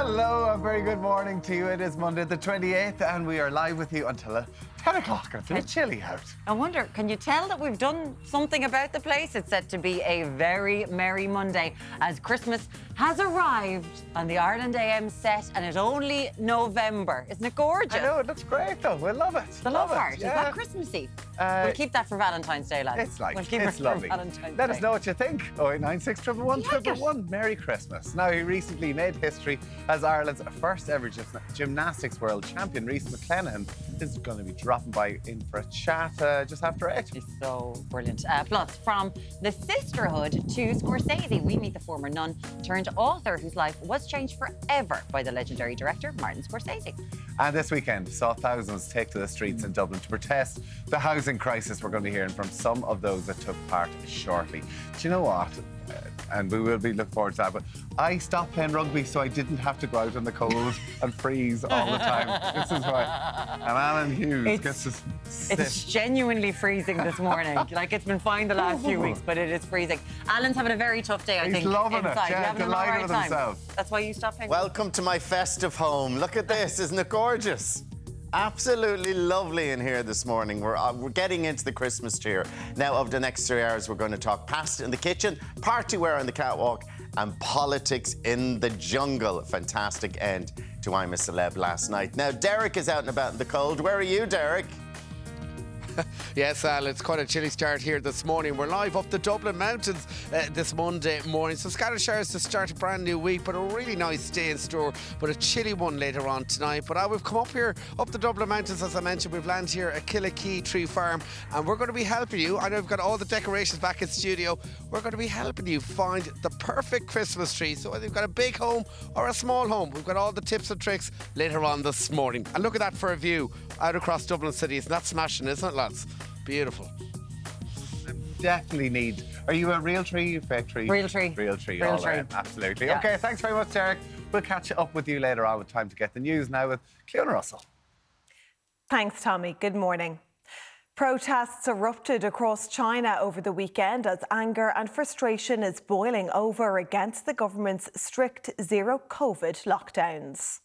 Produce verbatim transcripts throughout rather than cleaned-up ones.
Hello, a very good morning to you. It is Monday the twenty-eighth and we are live with you until uh, ten o'clock. It's a bit chilly out. I wonder, can you tell that we've done something about the place? It's set to be a very merry Monday as Christmas has arrived on the Ireland A M set and it's only November. Isn't it gorgeous? I know, it looks great though. We love it. The love it. heart, yeah. Is that Christmassy? Uh, we'll keep that for Valentine's Day, lads. It's like, we'll keep it's it lovely. For Valentine's Let Day. us know what you think. oh eight nine six, one one one, one one. Merry Christmas. Now, he recently made history as Ireland's first ever gymnastics world champion. Rhys McClenaghan is going to be dropping by in for a chat uh, just after eight. He's so brilliant. Uh, plus, from the sisterhood to Scorsese, we meet the former nun turned author whose life was changed forever by the legendary director, Martin Scorsese. And this weekend saw thousands take to the streets in Dublin to protest the housing crisis. We're going to be hearing from some of those that took part shortly. Do you know what? Uh, and we will be looking forward to that. But I stopped playing rugby so I didn't have to go out in the cold and freeze all the time. This is why. And Alan Hughes It's, gets to sit. It's genuinely freezing this morning. Like, it's been fine the last few weeks, but it is freezing. Alan's having a very tough day, I He's think, loving inside. it. Yeah, having an delighted all right with time. himself. That's why you stopped playing. Welcome to my festive home. Look at this. Isn't it gorgeous? Absolutely lovely in here this morning. We're, uh, we're getting into the Christmas cheer. Now, over the next three hours, we're going to talk pasta in the kitchen, party wear on the catwalk, and politics in the jungle. Fantastic end to I'm a Celeb last night. Now, Deric is out and about in the cold. Where are you, Deric? Yes, Al, it's quite a chilly start here this morning. We're live up the Dublin Mountains uh, this Monday morning. So scattered showers to start a brand new week, but a really nice day in store, but a chilly one later on tonight. But uh, we've come up here, up the Dublin Mountains, as I mentioned. We've landed here at Killakee Tree Farm, and we're going to be helping you. I know we've got all the decorations back in studio. We're going to be helping you find the perfect Christmas tree. So whether you've got a big home or a small home, we've got all the tips and tricks later on this morning. And look at that for a view out across Dublin City. Isn't that smashing, isn't it, lads? Beautiful. Definitely need. Are you a real tree, you fake tree? Real tree. Real tree, Real all tree. right, absolutely. Yeah. Okay, thanks very much, Deric. We'll catch up with you later on with time to get the news now with Clona Russell. Thanks, Tommy. Good morning. Protests erupted across China over the weekend as anger and frustration is boiling over against the government's strict zero-COVID lockdowns.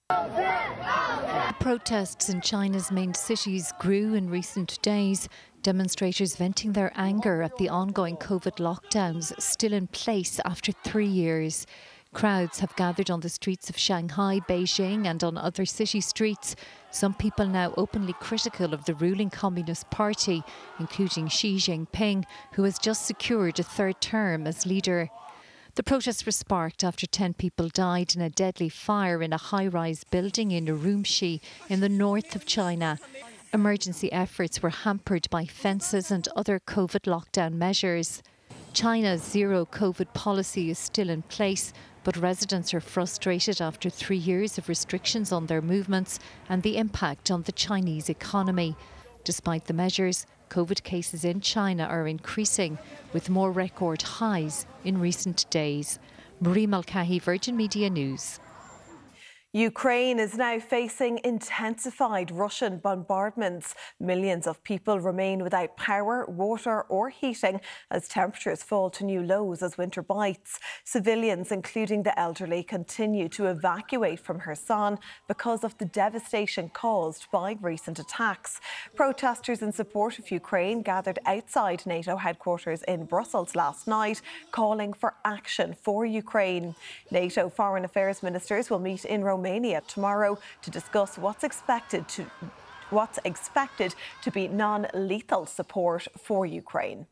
Protests in China's main cities grew in recent days, demonstrators venting their anger at the ongoing COVID lockdowns still in place after three years. Crowds have gathered on the streets of Shanghai, Beijing and on other city streets. Some people now openly critical of the ruling Communist Party, including Xi Jinping, who has just secured a third term as leader. The protests were sparked after ten people died in a deadly fire in a high-rise building in Urumqi in the north of China. Emergency efforts were hampered by fences and other COVID lockdown measures. China's zero-COVID policy is still in place, but residents are frustrated after three years of restrictions on their movements and the impact on the Chinese economy. Despite the measures, COVID cases in China are increasing, with more record highs in recent days. Marie Mulcahy, Virgin Media News. Ukraine is now facing intensified Russian bombardments. Millions of people remain without power, water or heating as temperatures fall to new lows as winter bites. Civilians, including the elderly, continue to evacuate from Kherson because of the devastation caused by recent attacks. Protesters in support of Ukraine gathered outside NATO headquarters in Brussels last night, calling for action for Ukraine. NATO foreign affairs ministers will meet in Romania Romania tomorrow to discuss what's expected to what's expected to be non-lethal support for Ukraine.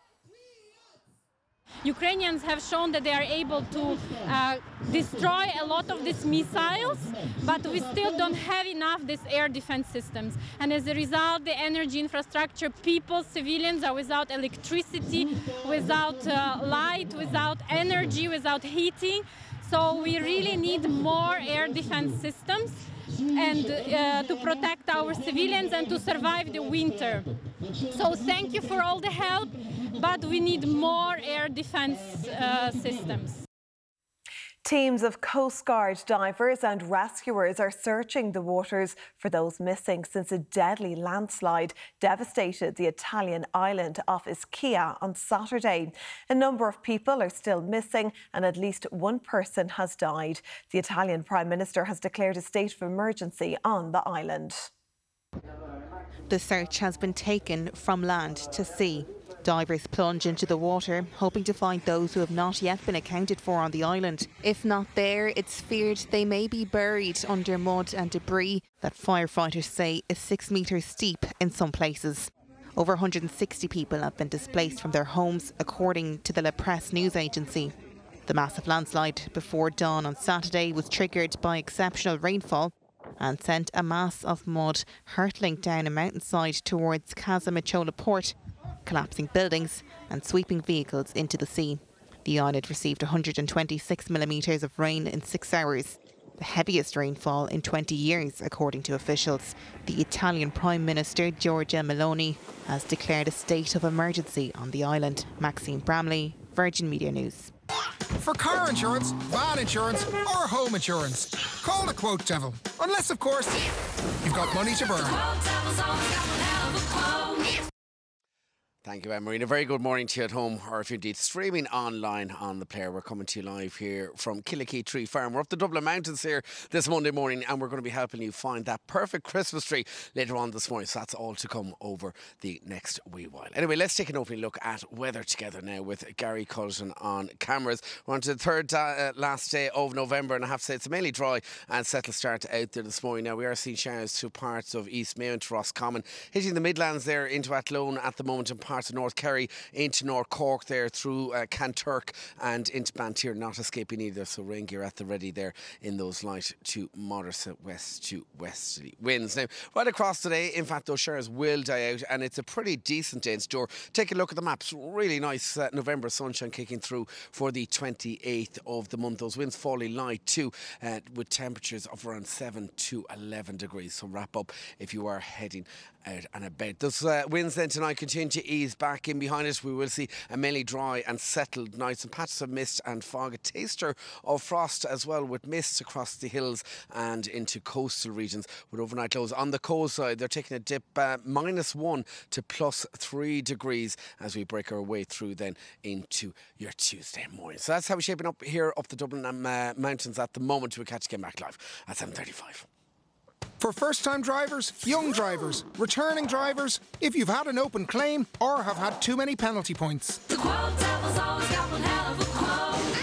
Ukrainians have shown that they are able to uh, destroy a lot of these missiles, but we still don't have enough these air defense systems. And as a result, the energy infrastructure, people, civilians are without electricity, without uh, light, without energy, without heating. So we really need more air defense systems and uh, to protect our civilians and to survive the winter. So thank you for all the help, but we need more air defense uh, systems. Teams of Coast Guard divers and rescuers are searching the waters for those missing since a deadly landslide devastated the Italian island of Ischia on Saturday. A number of people are still missing and at least one person has died. The Italian Prime Minister has declared a state of emergency on the island. The search has been taken from land to sea. Divers plunge into the water, hoping to find those who have not yet been accounted for on the island. If not there, it's feared they may be buried under mud and debris that firefighters say is six metres steep in some places. Over one hundred sixty people have been displaced from their homes, according to the La Presse news agency. The massive landslide before dawn on Saturday was triggered by exceptional rainfall and sent a mass of mud hurtling down a mountainside towards Casamicciola port, collapsing buildings and sweeping vehicles into the sea. The island received one hundred twenty-six millimetres of rain in six hours, the heaviest rainfall in twenty years, according to officials. The Italian Prime Minister, Giorgia Meloni, has declared a state of emergency on the island. Maxine Bramley, Virgin Media News. For car insurance, van insurance or home insurance, call the Quote Devil. Unless, of course, you've got money to burn. Thank you, Emma. A very good morning to you at home, or if you're indeed streaming online on the player. We're coming to you live here from Killakee Tree Farm. We're up the Dublin Mountains here this Monday morning, and we're going to be helping you find that perfect Christmas tree later on this morning. So that's all to come over the next wee while. Anyway, let's take an opening look at weather together now with Gary Culliton on cameras. We're on to the third uh, last day of November, and I have to say it's a mainly dry and settled start out there this morning. Now, we are seeing showers through parts of East Mayo into Roscommon, hitting the Midlands there into Athlone at the moment, and parts of North Kerry into North Cork there through uh, Kanturk and into Bantir, not escaping either. So rain gear at the ready there in those light to moderate west to westerly winds. Now, right across today, in fact, those showers will die out, and it's a pretty decent day in store. Take a look at the maps. Really nice uh, November sunshine kicking through for the twenty-eighth of the month. Those winds falling light too, uh, with temperatures of around seven to eleven degrees. So wrap up if you are heading out and about. Those uh, winds then tonight continue to ease back in behind us. We will see a mainly dry and settled night. Some patches of mist and fog. A taster of frost as well, with mists across the hills and into coastal regions with overnight lows. On the coast side, they're taking a dip uh, minus one to plus three degrees as we break our way through then into your Tuesday morning. So that's how we're shaping up here up the Dublin um, uh, mountains at the moment. We'll catch you again back live at seven thirty-five. For first-time drivers, young drivers, returning drivers, if you've had an open claim or have had too many penalty points. The Quote Devil's always got one hell of a quote.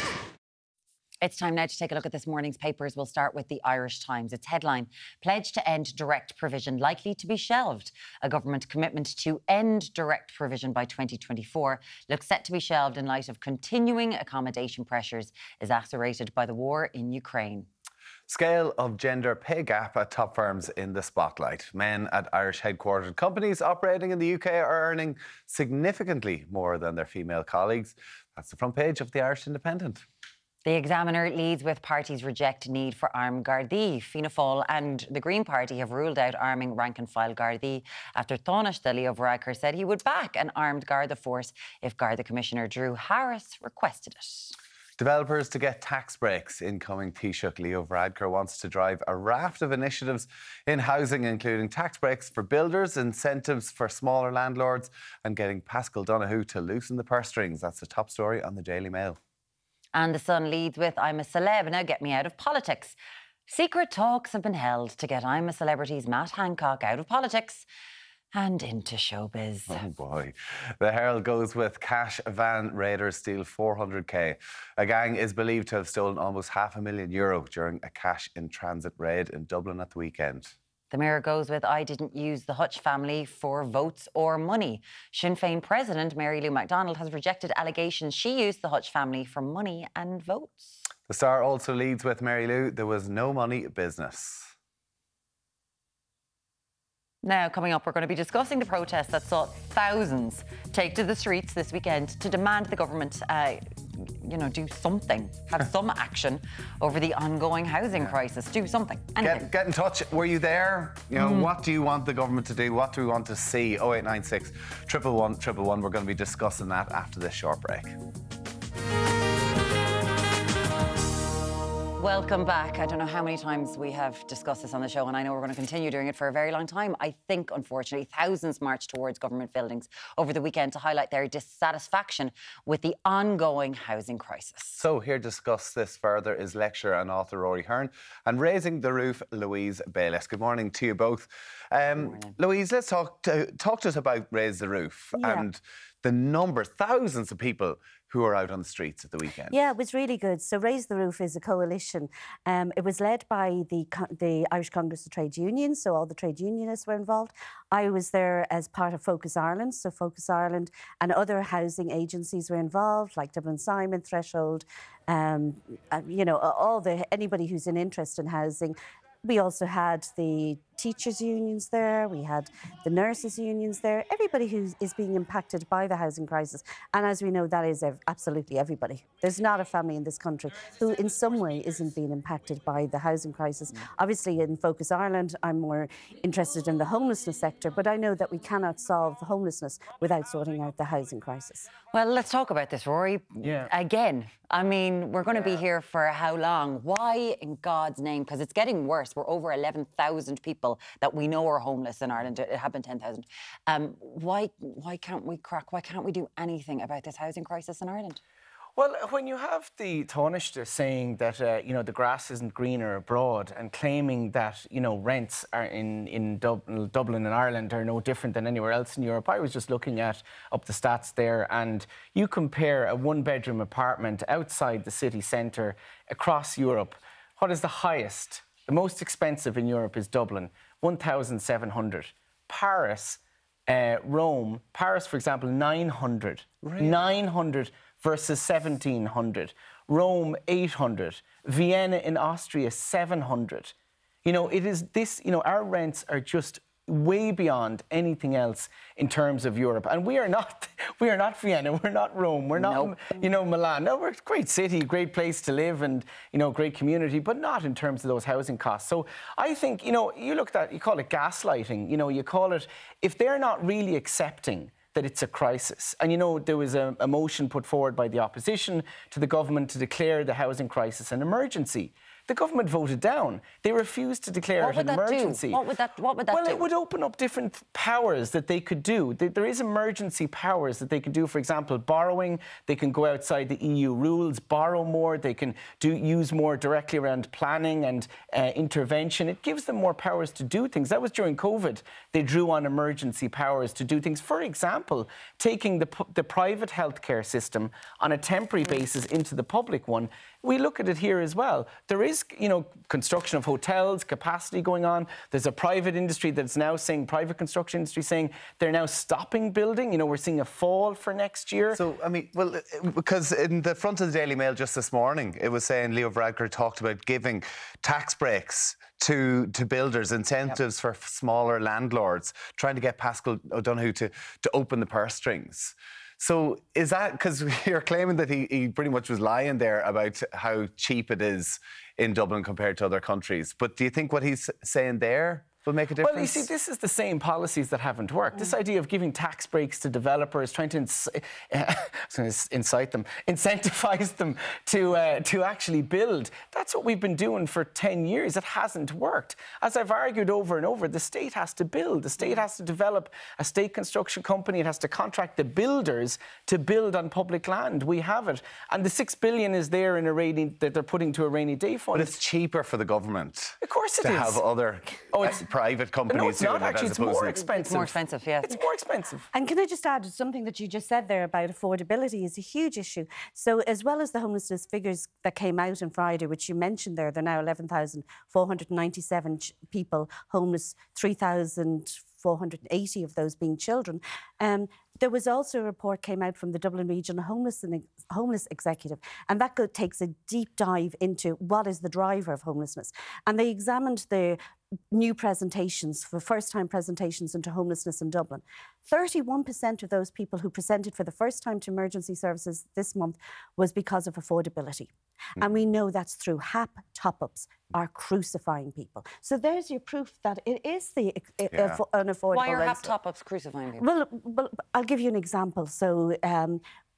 It's time now to take a look at this morning's papers. We'll start with the Irish Times. Its headline, Pledge to End Direct Provision Likely to be Shelved. A government commitment to end direct provision by twenty twenty-four looks set to be shelved in light of continuing accommodation pressures exacerbated by the war in Ukraine. Scale of gender pay gap at top firms in the spotlight. Men at Irish headquartered companies operating in the U K are earning significantly more than their female colleagues. That's the front page of the Irish Independent. The Examiner leads with parties reject need for armed Gardaí. Fianna Fáil and the Green Party have ruled out arming rank-and-file Gardaí after Taoiseach Leo Varadkar said he would back an armed Garda force if Garda Commissioner Drew Harris requested it. Developers to get tax breaks. Incoming Taoiseach Leo Varadkar wants to drive a raft of initiatives in housing, including tax breaks for builders, incentives for smaller landlords, and getting Pascal Donoghue to loosen the purse strings. That's the top story on the Daily Mail. And The Sun leads with I'm a celeb, now get me out of politics. Secret talks have been held to get I'm a Celebrity's Matt Hancock out of politics and into showbiz. Oh boy. The Herald goes with cash van raiders steal four hundred K. A gang is believed to have stolen almost half a million euro during a cash in transit raid in Dublin at the weekend. The Mirror goes with I didn't use the Hutch family for votes or money. Sinn Féin President Mary Lou MacDonald has rejected allegations she used the Hutch family for money and votes. The Star also leads with Mary Lou, there was no money business. Now, coming up, we're going to be discussing the protests that saw thousands take to the streets this weekend to demand the government, uh, you know, do something, have some action over the ongoing housing crisis. Do something. Get, get in touch. Were you there? You know, mm. What do you want the government to do? What do we want to see? oh eight nine six, one one one, one one one. We're going to be discussing that after this short break. Welcome back. I don't know how many times we have discussed this on the show, and I know we're going to continue doing it for a very long time. I think, unfortunately, thousands marched towards government buildings over the weekend to highlight their dissatisfaction with the ongoing housing crisis. So here to discuss this further is lecturer and author Rory Hearn and Raising the Roof, Louise Bayless. Good morning to you both. Um, Louise, let's talk to, talk to us about Raise the Roof Yeah. and the number, thousands of people who are out on the streets at the weekend. Yeah, it was really good. So Raise the Roof is a coalition. Um, it was led by the co- the Irish Congress of Trade Unions, so all the trade unionists were involved. I was there as part of Focus Ireland, so Focus Ireland and other housing agencies were involved, like Dublin Simon, Threshold, um, uh, you know, all the anybody who's in interest in housing. We also had the teachers' unions there, we had the nurses' unions there, everybody who is being impacted by the housing crisis. And as we know, that is ev- absolutely everybody. There's not a family in this country who in some way isn't being impacted by the housing crisis. Obviously in Focus Ireland, I'm more interested in the homelessness sector, but I know that we cannot solve homelessness without sorting out the housing crisis. Well, let's talk about this, Rory. Yeah. Again, I mean, we're going to be here for how long? Why, in God's name? Because it's getting worse. We're over eleven thousand people that we know are homeless in Ireland. It have been ten thousand. Um, why, why can't we crack? Why can't we do anything about this housing crisis in Ireland? Well, when you have the Taoiseach saying that, uh, you know, the grass isn't greener abroad and claiming that, you know, rents are in, in Dub- Dublin and Ireland are no different than anywhere else in Europe, I was just looking at up the stats there, and you compare a one-bedroom apartment outside the city centre across Europe. What is the highest? The most expensive in Europe is Dublin, one thousand seven hundred. Paris, uh, Rome, Paris, for example, nine hundred. Really? nine hundred versus seventeen hundred. Rome, eight hundred. Vienna in Austria, seven hundred. You know, it is this, you know, our rents are just way beyond anything else in terms of Europe. And we are not, we are not Vienna, we're not Rome, we're not, Nope. you know, Milan. No, we're a great city, great place to live and, you know, great community, but not in terms of those housing costs. So I think, you know, you look at, you call it gaslighting, you know, you call it, if they're not really accepting that it's a crisis. And, you know, there was a, a motion put forward by the opposition to the government to declare the housing crisis an emergency. The government voted down. They refused to declare What it would an that do? emergency. What would that- what would that well, do? it would open up different powers that they could do. There there is emergency powers that they can do. For example, borrowing. They can go outside the E U rules, borrow more. They can do use more directly around planning and uh, intervention. It gives them more powers to do things. That was during COVID. They drew on emergency powers to do things. For example, taking the, pu- the private healthcare system on a temporary basis into the public one. We look at it here as well. There is, you know, construction of hotels, capacity going on. There's a private industry that's now saying, private construction industry saying they're now stopping building. You know, we're seeing a fall for next year. So, I mean, well, because in the front of the Daily Mail just this morning, it was saying Leo Varadkar talked about giving tax breaks to, to builders, incentives for smaller landlords, trying to get Pascal O'Donoghue to, to open the purse strings. So is that, because you're claiming that he, he pretty much was lying there about how cheap it is in Dublin compared to other countries. But do you think what he's saying there will make a difference? Well, you see, this is the same policies that haven't worked. This idea of giving tax breaks to developers, trying to ins- uh, incite them, incentivize them to uh, to actually build. That's what we've been doing for ten years. It hasn't worked. As I've argued over and over, the state has to build. The state has to develop a state construction company. It has to contract the builders to build on public land. We have it, and the six billion is there in a rainy that they're putting to a rainy day fund. But it's cheaper for the government. Of course it to is. have other Oh, it's- private companies No, it's doing not it actually. as It's opposed more to- expensive. It's more expensive, yeah. It's more expensive. And can I just add, something that you just said there about affordability is a huge issue. So as well as the homelessness figures that came out on Friday, which you mentioned there, there are now eleven thousand four hundred ninety-seven ch- people homeless, three thousand four hundred eighty of those being children. Um, there was also a report came out from the Dublin Regional Homeless, and Homeless Executive, and that go, takes a deep dive into what is the driver of homelessness. And they examined the new presentations, for first-time presentations into homelessness in Dublin. thirty-one percent of those people who presented for the first time to emergency services this month was because of affordability. Mm. And we know that's through H A P top-ups are crucifying people. So there's your proof that it is the uh, Yeah. unaffordable Why are H A rents. P top-ups crucifying people? Well, well, I'll give you an example. So um,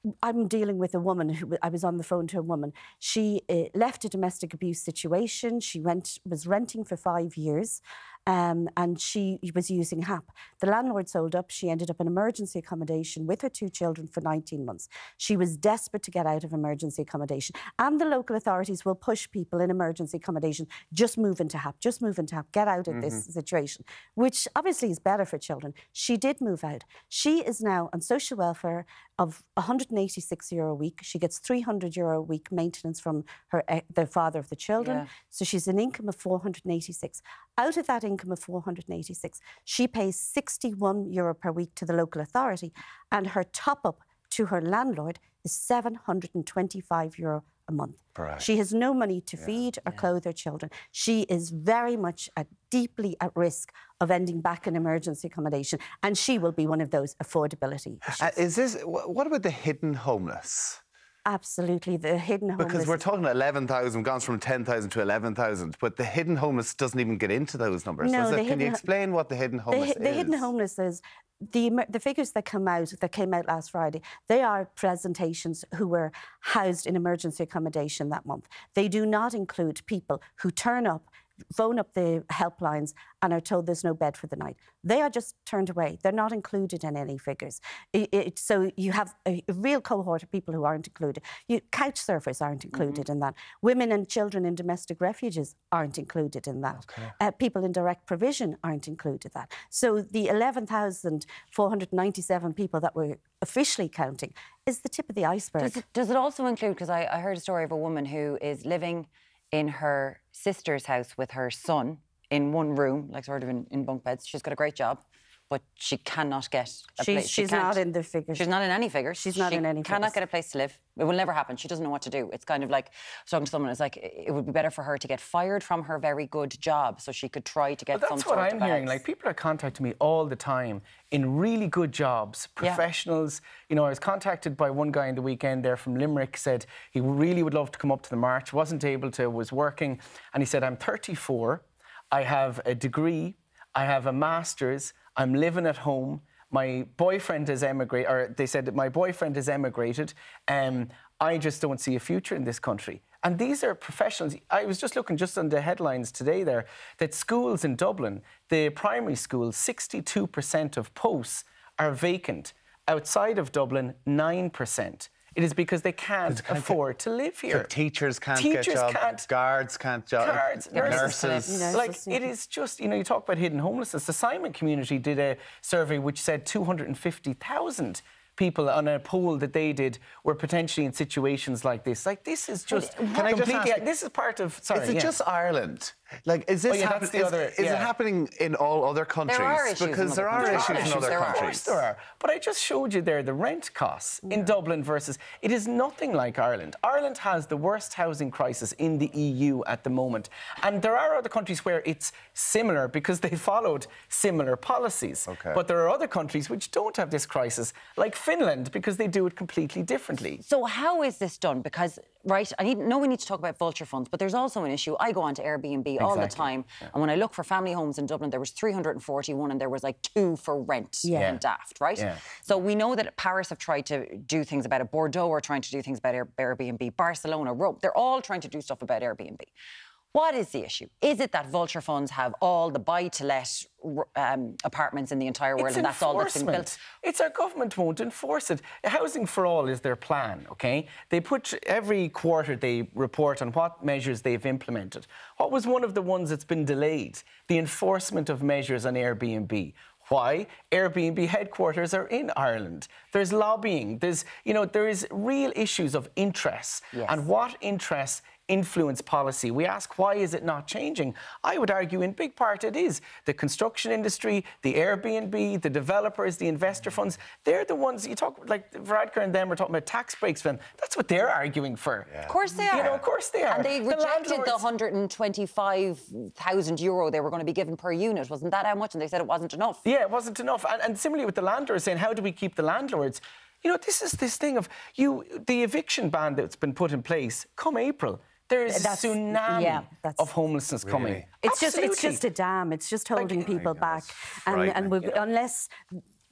I'm dealing with a woman who I was on the phone to a woman. She uh, left a domestic abuse situation. She went was renting for five years. Um, and she was using H A P. The landlord sold up. She ended up in emergency accommodation with her two children for nineteen months. She was desperate to get out of emergency accommodation. And the local authorities will push people in emergency accommodation, just move into H A P, just move into H A P, get out of mm-hmm. this situation, which obviously is better for children. She did move out. She is now on social welfare of one hundred eighty-six euro a week. She gets three hundred euro a week maintenance from her uh, the father of the children. Yeah. So she's an income of four hundred eighty-six. Out of that income of four hundred eighty-six, she pays sixty-one euro per week to the local authority, and her top-up to her landlord is seven hundred twenty-five euro a month. Right. She has no money to yeah. feed or yeah. clothe her children. She is very much at, deeply at risk of ending back in emergency accommodation, and she will be one of those affordability issues. Uh, is this, what about the hidden homeless? Absolutely, the hidden homeless. Because we're talking eleven thousand, gone from ten thousand to eleven thousand, but the hidden homeless doesn't even get into those numbers. No, does the it? Can you explain what the hidden homeless the, is? The hidden homeless is the the figures that come out that came out last Friday. They are presentations who were housed in emergency accommodation that month. They do not include people who turn up, phone up the helplines and are told there's no bed for the night. They are just turned away. They're not included in any figures. It, it, so you have a, a real cohort of people who aren't included. You, couch surfers aren't included mm-hmm. in that. Women and children in domestic refuges aren't included in that. Okay. Uh, people in direct provision aren't included in that. So the eleven thousand four hundred ninety-seven people that we're officially counting is the tip of the iceberg. Does it, does it also include, because I, I heard a story of a woman who is living in her sister's house with her son in one room, like sort of in, in bunk beds. She's got a great job, but she cannot get a she's, place. She she's not in the figures. She's not in any figures. She's not she in any figures. She cannot get a place to live. It will never happen. She doesn't know what to do. It's kind of like, I was talking to someone, it's like, it would be better for her to get fired from her very good job so she could try to get well, some that's sort what of I'm house. hearing. Like, people are contacting me all the time in really good jobs, professionals. Yeah. You know, I was contacted by one guy in the weekend there from Limerick, said he really would love to come up to the march, wasn't able to, was working, and he said, I'm thirty-four, I have a degree, I have a master's, I'm living at home, my boyfriend has emigrated, or they said that my boyfriend has emigrated, and um, I just don't see a future in this country. And these are professionals. I was just looking just on the headlines today there, that schools in Dublin, the primary schools, sixty-two percent of posts are vacant. Outside of Dublin, nine percent. It is because they can't, can't afford get, to live here. So teachers can't teachers get jobs, can't, guards can't job, guards, nurses. nurses. nurses. Like, it is just, you know, you talk about hidden homelessness. The Simon community did a survey which said two hundred fifty thousand people on a poll that they did were potentially in situations like this. Like, this is just Can I just completely... ask, this is part of... Sorry, is it yeah. just Ireland? Like, is this oh, yeah, happen- that's the is, other, is yeah. it happening in all other countries? There are issues because in there are other issues countries. in other There are. countries. Of course there are. But I just showed you there the rent costs yeah. in Dublin versus... It is nothing like Ireland. Ireland has the worst housing crisis in the E U at the moment. And there are other countries where it's similar because they followed similar policies. Okay. But there are other countries which don't have this crisis, like Finland, because they do it completely differently. So how is this done? Because, right, I need, know we need to talk about vulture funds, but there's also an issue. I go on to Airbnb exactly. all the time, yeah. and when I look for family homes in Dublin, there was three hundred forty-one and there was like two for rent yeah. in Daft, right? Yeah. So we know that Paris have tried to do things about it. Bordeaux are trying to do things about Air Airbnb. Barcelona, Rome, they're all trying to do stuff about Airbnb. What is the issue? Is it that vulture funds have all the buy-to-let um, apartments in the entire world it's and that's all that's been built? It's our government won't enforce it. Housing for All is their plan, OK? They put, every quarter they report on what measures they've implemented. What was one of the ones that's been delayed? The enforcement of measures on Airbnb. Why? Airbnb headquarters are in Ireland. There's lobbying. There's, you know, there is real issues of interest. Yes. And what interests influence policy? We ask, why is it not changing? I would argue in big part it is. The construction industry, the Airbnb, the developers, the investor funds, they're the ones, you talk, like Rickard and them are talking about tax breaks for them. That's what they're arguing for. Yeah. Of course they are. You know, of course they are. And they the rejected landlords... the one hundred twenty-five thousand euro they were going to be given per unit. Wasn't that how much? And they said it wasn't enough. Yeah, it wasn't enough. And, and similarly with the landlords saying, how do we keep the landlords? You know, this is this thing of you, the eviction ban that's been put in place, come April, there is that's, a tsunami yeah, of homelessness really? coming. It's Absolutely. just it's just a dam. It's just holding like, people back, and right, and we, yeah. unless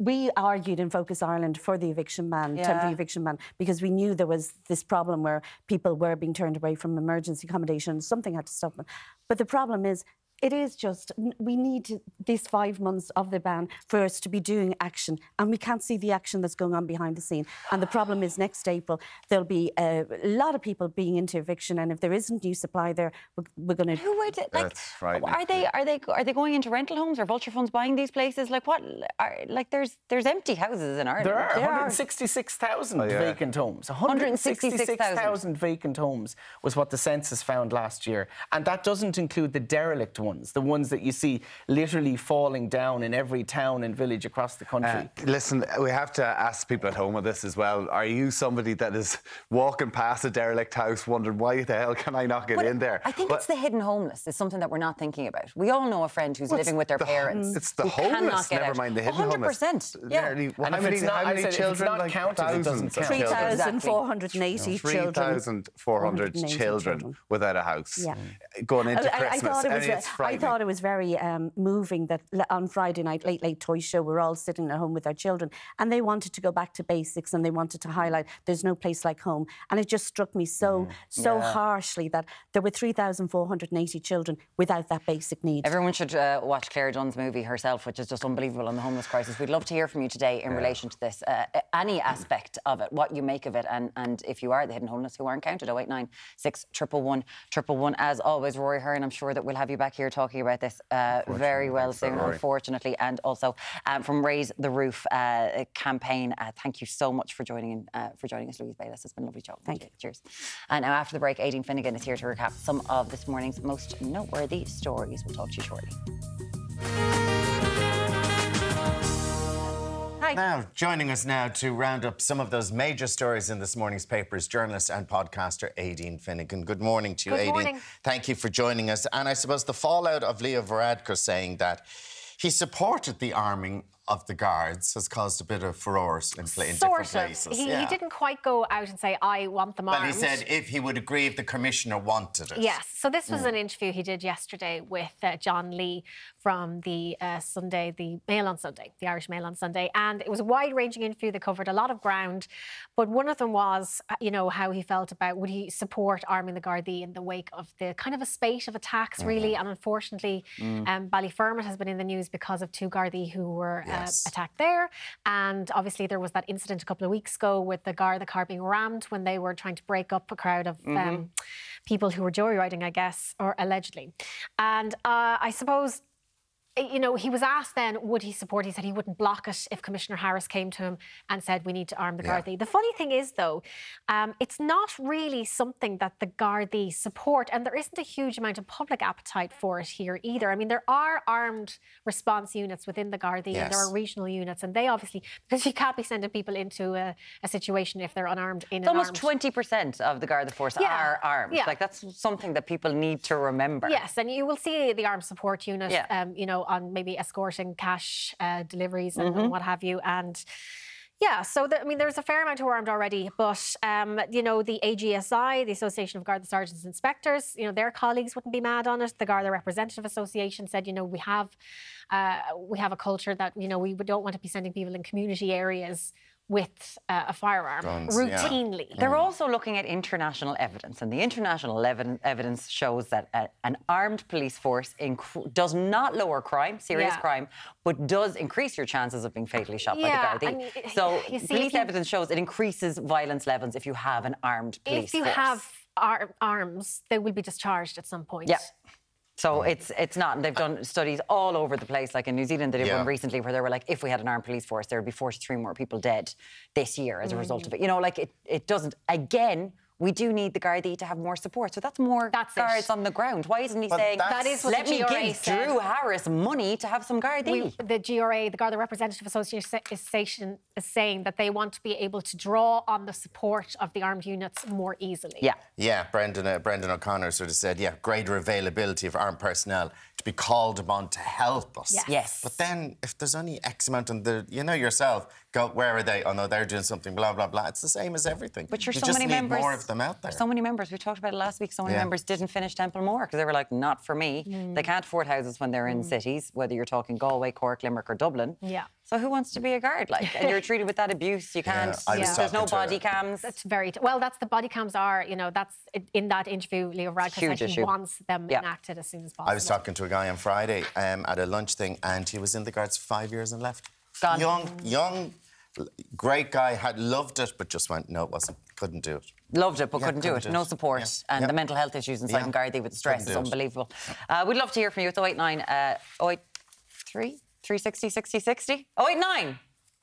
we argued in Focus Ireland for the eviction ban, Yeah. temporary eviction ban, because we knew there was this problem where people were being turned away from emergency accommodation. Something had to stop them. But the problem is, it is just, we need to, these five months of the ban for us to be doing action, and we can't see the action that's going on behind the scene. And the problem is next April, there'll be a lot of people being into eviction, and if there isn't new supply there, we're, we're going to... Who would, like, That's frightening. are they, are they, are they going into rental homes? Are vulture funds buying these places? Like what, are, like there's, there's empty houses in Ireland. There are There one hundred sixty-six thousand Oh, yeah. vacant homes. one hundred sixty-six thousand vacant homes was what the census found last year. And that doesn't include the derelict ones, the ones that you see literally falling down in every town and village across the country. Uh, listen, we have to ask people at home of this as well. Are you somebody that is walking past a derelict house wondering why the hell can I not get But in there? I think But it's the hidden homeless is something that we're not thinking about. We all know a friend who's Well, living with their the- parents. It's the who cannot homeless, get never out. mind the hidden one hundred homeless. percent. Yeah. Nearly- well, And how if many, it's not- how I many said if it's children? not Like counted, it doesn't thousands of count. children. three thousand four hundred eighty children. three thousand four hundred four hundred eighty children, children. without a house. Yeah. Going into I, I Christmas. thought it was. I mean, it's I frightening. thought it was very um, moving that l- on Friday night, late late toy show, we're all sitting at home with our children, and they wanted to go back to basics, and they wanted to highlight there's no place like home, and it just struck me so so Yeah. harshly that there were three thousand four hundred eighty children without that basic need. Everyone should uh, watch Claire Dunn's movie herself, which is just unbelievable on the homeless crisis. We'd love to hear from you today in relation to this, uh, any aspect of it, what you make of it, and, and if you are the hidden homeless who aren't counted. oh eight nine six one one one one one. As always, Rory Hearn, I'm sure that we'll have you back here talking about this uh, very well soon, Rory. unfortunately. And also um, from Raise the Roof uh, campaign, uh, thank you so much for joining in, uh, for joining us, Louise Bayliss. It's been lovely chatting. Thank you. Cheers. And now after the break, Aidan Finnegan is here to recap some of this morning's most noteworthy stories. We'll talk to you shortly. Hi. Now, joining us now to round up some of those major stories in this morning's papers, journalist and podcaster Aidan Finnegan. Good morning to you, Good Aidan. morning. Thank you for joining us. And I suppose the fallout of Leo Varadkar saying that he supported the arming of the guards has caused a bit of furore in, pla- in different Sort of. places. He, Yeah. he didn't quite go out and say, I want them Well, armed. he said if he would agree if the commissioner wanted it. Yes. So this was an interview he did yesterday with uh, John Lee from the uh, Sunday, the Mail on Sunday, the Irish Mail on Sunday. And it was a wide-ranging interview that covered a lot of ground. But one of them was, uh, you know, how he felt about would he support arming the Gardaí in the wake of the kind of a spate of attacks, mm-hmm. really. And unfortunately, mm. um, Ballyfermot has been in the news because of two Gardaí who were Yes. uh, attacked there. And obviously there was that incident a couple of weeks ago with the Gar, the car being rammed when they were trying to break up a crowd of mm-hmm. um, people who were joyriding, I guess, or allegedly. And uh, I suppose, you know, he was asked then, would he support? He said he wouldn't block it if Commissioner Harris came to him and said, we need to arm the Yeah. Gardaí. The funny thing is, though, um, it's not really something that the Gardaí support, and there isn't a huge amount of public appetite for it here either. I mean, there are armed response units within the Gardaí, Yes. and there are regional units, and they obviously, because you can't be sending people into a, a situation if they're unarmed in It's an almost armed... twenty percent of the Garda force Yeah. are armed. Yeah. Like, that's something that people need to remember. Yes, and you will see the armed support unit, Yeah. um, you know, on maybe escorting cash uh, deliveries and, Mm-hmm. and what have you. And yeah, so the, I mean, there's a fair amount who are armed already. But um, you know, the A G S I, the Association of Garda Sergeants and Inspectors, you know, their colleagues wouldn't be mad on it. The Garda Representative Association said, you know, we have uh, we have a culture that, you know, we don't want to be sending people in community areas with uh, a firearm Guns, yeah. routinely. They're also looking at international evidence, and the international evi- evidence shows that uh, an armed police force inc- does not lower crime, serious Yeah. crime, but does increase your chances of being fatally shot Yeah, by the Gardaí. and y- So you see, police if you- evidence shows it increases violence levels if you have an armed police If you force. have ar- arms, they will be discharged at some point. Yeah. So it's it's not. And they've done studies all over the place. Like in New Zealand, they did Yeah. one recently where they were like, if we had an armed police force, there would be forty-three more people dead this year as a result of it. You know, like it, it doesn't. Again, we do need the Gardaí to have more support. So that's more That's guards it. on the ground. Why isn't he But saying, that's- That is what let the me G R A give said. Drew Harris money to have some Gardaí? We, the G R A, the Garda Representative Association, is saying that they want to be able to draw on the support of the armed units more easily. yeah. Yeah, Brendan, uh, Brendan O'Connor sort of said, yeah, greater availability of armed personnel to be called upon to help us. Yes. Yes. But then, if there's only X amount, and the, you know yourself, go, where are they? Oh no, they're doing something, blah, blah, blah. It's the same as everything. But you're you so just many need members. more of them out there. So many members. We talked about it last week. So many Yeah. members didn't finish Templemore because they were like, not for me. Mm. They can't afford houses when they're in Mm. cities, whether you're talking Galway, Cork, Limerick or Dublin. Yeah. So who wants to be a guard? Like, and you're treated with that abuse. You can't. I was yeah. There's no talking to body her. cams. That's very t- well. That's the body cams are. You know, that's in that interview. Leo Varadkar Huge said he issue. wants them Yeah. enacted as soon as possible. I was talking to a guy on Friday um, at a lunch thing, and he was in the Guards for five years and left. Gone. Young, young, great guy, had loved it, but just went, no, it wasn't, couldn't do it. Loved it, but Yeah, couldn't do couldn't it. do No it. support. Yeah. And Yeah. the mental health issues inside Yeah. in Gardaí with the stress Couldn't is do it. unbelievable. Uh, we'd love to hear from you. It's oh eight nine, uh, oh eight three, three sixty, sixty, sixty. oh eight nine!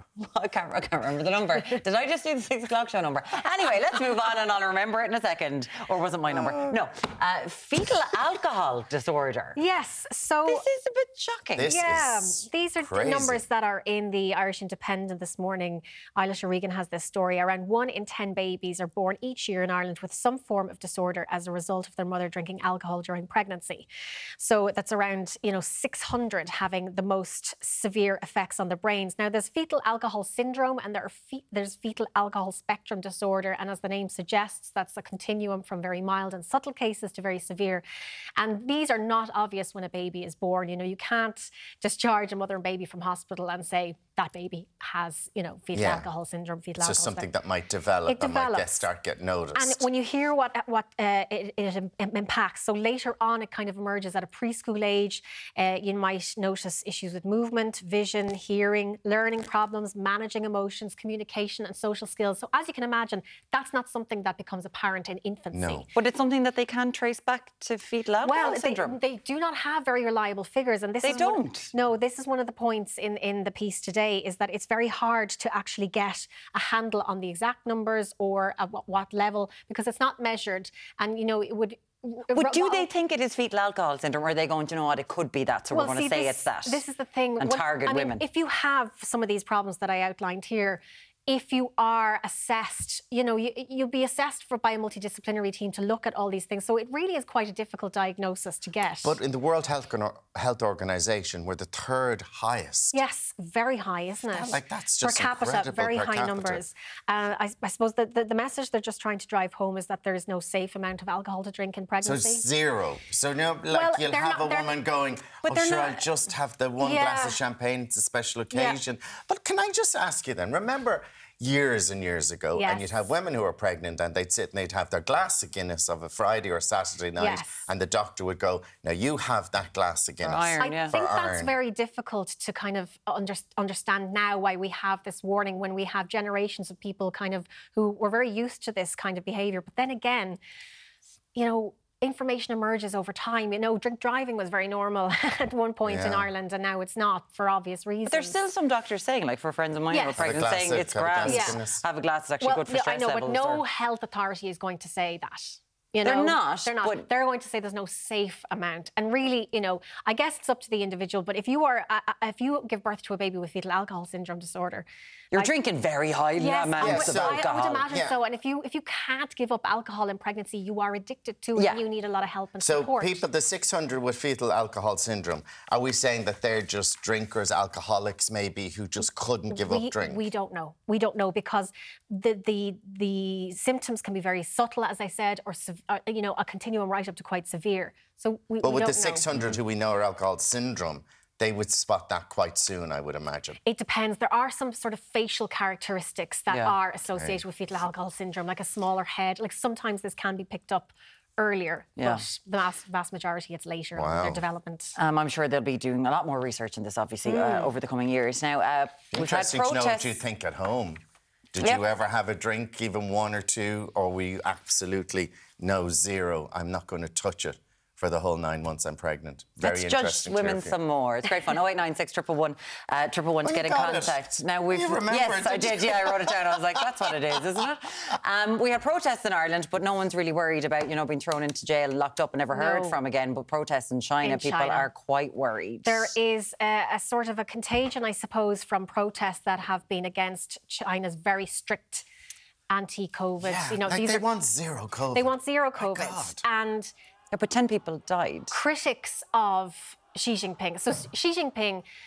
I can't, I can't remember the number. Did I just do the six o'clock show number? Anyway, let's move on and I'll remember it in a second. Or was it my number? No. Uh, fetal alcohol disorder. Yes, so... This is a bit shocking. This yeah, is these are crazy. numbers that are in the Irish Independent this morning. Eilish O'Regan has this story. Around one in ten babies are born each year in Ireland with some form of disorder as a result of their mother drinking alcohol during pregnancy. So that's around, you know, six hundred having the most severe effects on the brains. Now, there's fetal alcohol syndrome and there are fe- there's fetal alcohol spectrum disorder. And as the name suggests, that's a continuum from very mild and subtle cases to very severe. And these are not obvious when a baby is born. You know, you can't discharge a mother and baby from hospital and say that baby has, you know, fetal Yeah. alcohol syndrome, fetal It's alcohol just something spectrum. that might develop It and might get, develops. start getting noticed. And when you hear what what uh, it, it im- impacts, so later on it kind of emerges at a preschool age. Uh, you might notice issues with movement, vision, hearing, learning problems, managing emotions, communication and social skills. So as you can imagine, that's not something that becomes apparent in infancy. No. But it's something that they can trace back to fetal alcohol Well, they, syndrome. they do not have very reliable figures, and this They is one- don't. no, this is one of the points in, in the piece today is that it's very hard to actually get a handle on the exact numbers or at what, what level because it's not measured, and you know it would. But do they think it is fetal alcohol syndrome, or are they going to know what it could be that, so Well, we're going see, to say this, it's that? This is the thing. And When- target I mean, women. If you have some of these problems that I outlined here, if you are assessed, you know, you, you'll be assessed for by a multidisciplinary team to look at all these things. So it really is quite a difficult diagnosis to get. But in the World Health, Gor- Health Organization, we're the third highest. Yes, very high, isn't it? That- like, that's just per capita, incredible very per high capita. numbers. Uh, I, I suppose the, the, the message they're just trying to drive home is that there is no safe amount of alcohol to drink in So pregnancy. zero. So now, like, Well, you'll they're have not- a they're- woman going, but oh, they're sure, not- I'll just have the one Yeah. glass of champagne. It's a special Yeah. occasion. But can I just ask you then, remember years and years ago, and Yes. you'd have women who were pregnant and they'd sit and they'd have their glass of Guinness of a Friday or Saturday night, Yes. and the doctor would go, now you have that glass of Guinness. iron, I yeah. think For that's iron. very difficult to kind of under, understand now why we have this warning when we have generations of people kind of who were very used to this kind of behaviour. But then again, you know, information emerges over time. You know, drink driving was very normal at one point in Yeah. Ireland, and now it's not for obvious reasons. But there's still some doctors saying, like for friends of mine who are Yes. pregnant, Have a saying glass of- it's have a glass grand. of Yeah. Guinness. Have a glass is actually well, good for yeah, stress I know, levels. but no or- health authority is going to say that. You They're know, not, They're not. but- They're going to say there's no safe amount. And really, you know, I guess it's up to the individual. But if you are, uh, uh, if you give birth to a baby with fetal alcohol syndrome disorder, You're like- drinking very high Yes, amounts I of would, so- I, I alcohol. would imagine Yeah. so. And if you if you can't give up alcohol in pregnancy, you are addicted to it, Yeah. and you need a lot of help and So support. people, the six hundred with fetal alcohol syndrome, are we saying that they're just drinkers, alcoholics maybe, who just couldn't give we, up drink? We don't know. We don't know because the the the symptoms can be very subtle, as I said, or, sev- or you know, a continuum right up to quite severe. So we, But we with don't the know. six hundred who we know are alcohol syndrome, they would spot that quite soon, I would imagine. It depends. There are some sort of facial characteristics that Yeah. are associated with fetal alcohol syndrome, like a smaller head. Like sometimes this can be picked up earlier, Yeah. but the vast, vast majority it's later in Wow. their development. Um, I'm sure they'll be doing a lot more research in this, obviously, uh, over the coming years. Now, uh, we've had Interesting to know what protests. you think at home. Did Yep. you ever have a drink, even one or two, or were you absolutely no, zero? I'm not going to touch it for the whole nine months I'm pregnant. Very Let's judge interesting. to hear women from you. some more. It's great fun. oh eight nine six, one one one, uh, triple one to Oh, get you in got it. contact. Now we've You remember yes, it, I did did. you? Yeah, I wrote it down. I was like, that's what it is, isn't it? Um, we had protests in Ireland, but no one's really worried about you know being thrown into jail, locked up, and never heard No. from again. But protests in China, In people China. are quite worried. There is a, a sort of a contagion, I suppose, from protests that have been against China's very strict anti-COVID. Yeah, you know, like these they are, want zero COVID. they want zero My COVID, God. and Yeah, but ten people died. critics of Xi Jinping. So Xi Jinping